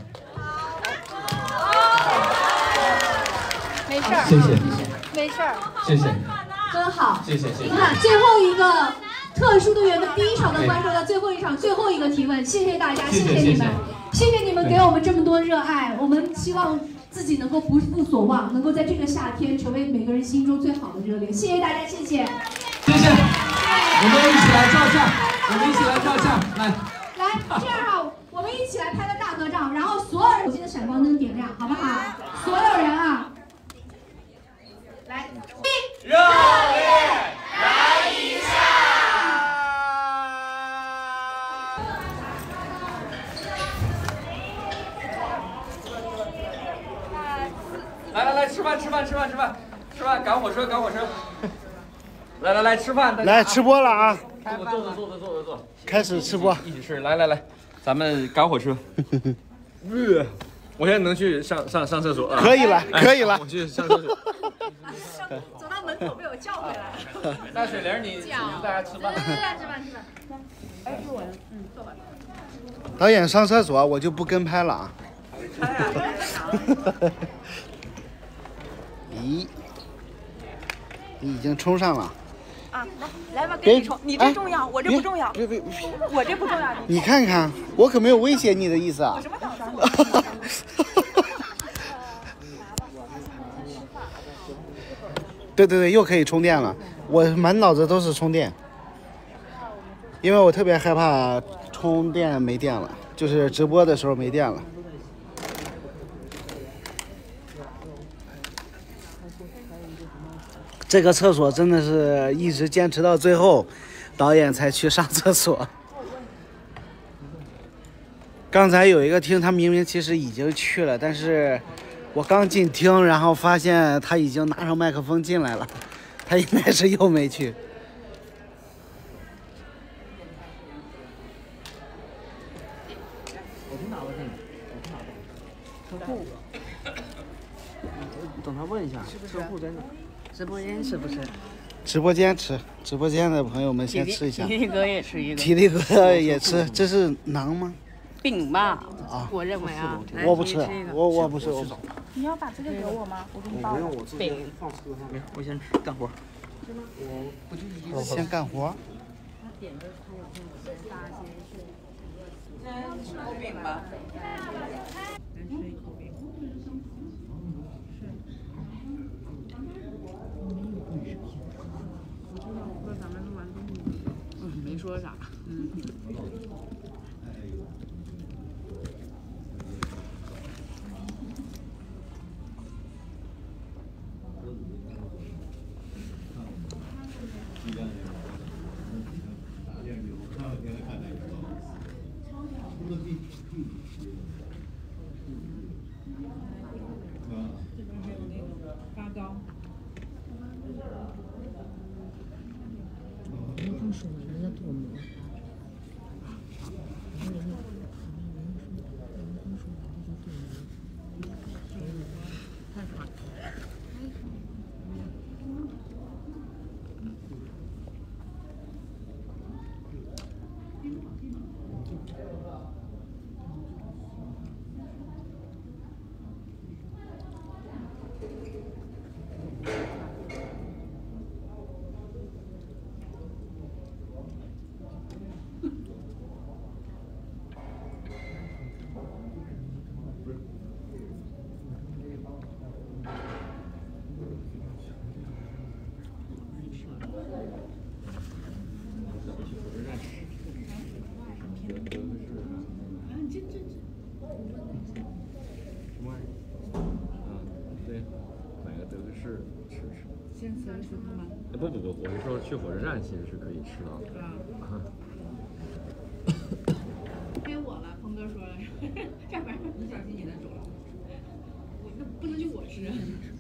没事儿， 谢谢， 没事儿， 谢谢， 真好， 谢谢，谢谢。 你看最后一个特殊的缘分，第一场的观众到最后一场最后一个提问，谢谢大家，谢谢你们，谢谢你们给我们这么多热爱，我们希望自己能够不负所望，能够在这个夏天成为每个人心中最好的热烈，谢谢大家，谢谢， 谢谢，我们一起来照相，我们一起来照相，来， 来，这样啊，我们一起来拍个大合照，然后所有人手机的闪光灯点亮，好不好？所有人啊。来，热烈来一下！ 来来来，吃饭吃饭吃饭吃饭吃饭，赶火车赶火车！来来来，吃饭！ 来吃播了啊！ 坐坐坐坐坐坐坐， 开始吃播， 一起吃。来来来，咱们赶火车。我现在能去上上上厕所啊？ 可以了，可以了。 我去上厕所。 走到门口被我叫回来了。 那水玲，你请大家吃饭。 吃饭吃饭吃饭。哎，坐稳，嗯，坐稳。 导演上厕所，我就不跟拍了啊。咦，你已经冲上了。 啊，来来吧，跟你冲，你这重要，我这不重要， 别别， 我这不重要， 你看看，我可没有威胁你的意思啊。 我什么打算？ 对对对，又可以充电了，我满脑子都是充电，因为我特别害怕充电没电了，就是直播的时候没电了。这个厕所真的是一直坚持到最后，导演才去上厕所。刚才有一个厅，他明明其实已经去了，但是我刚进厅，然后发现他已经拿上麦克风进来了，他应该是又没去。 客户，等他问一下，客户在哪？直播间吃不吃？ 直播间吃，直播间的朋友们先吃一下。 体力哥也吃一个。 体力哥也吃，这是馕吗？ 饼吧。 啊， 我认为啊， 我不吃，我我不吃，我不吃。 你要把这个给我吗？我给你包。 不用，我自己放车上面。我先干活。 我不就一个。先干活。 先吃口饼吧。没说啥，嗯。 发糕。 用手人家剁馍。 市吃吃。 先吃石头吗？ 不不不，我是说去火车站其实是可以吃到的。啊。 该我了，鹏哥说了，这玩意儿你小心你的手了，我那不能就我吃。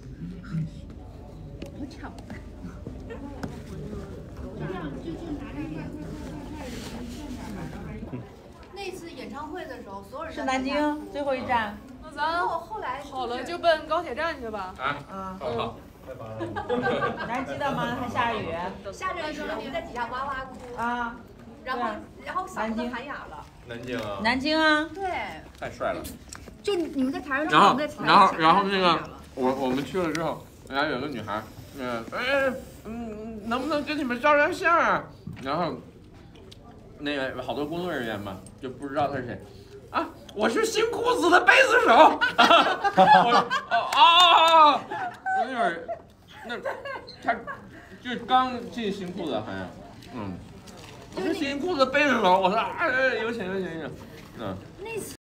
我抢。这样就就拿着快快快快快顺点吧。 那次演唱会的时候，所有人是南京最后一站。 那咱后来好了就奔高铁站去吧。 啊， 嗯， 好好。 你还记得吗？还下雨。 下着雨，我们在底下哇哇哭。 啊。 然后，然后嗓子都喊哑了。 南京啊。 南京啊。 对。 太帅了。 就你们在台上， 然后我们在台上。 然后然后那个我我们去了之后，然后有个女孩，嗯哎嗯能不能跟你们照张相啊？然后那个好多工作人员嘛，就不知道他是谁。啊，我是新裤子的贝斯手。我啊啊！那会儿那他就刚进新裤子好像，嗯，我是新裤子的贝斯手。我说啊，有请有请有请，嗯。 那次。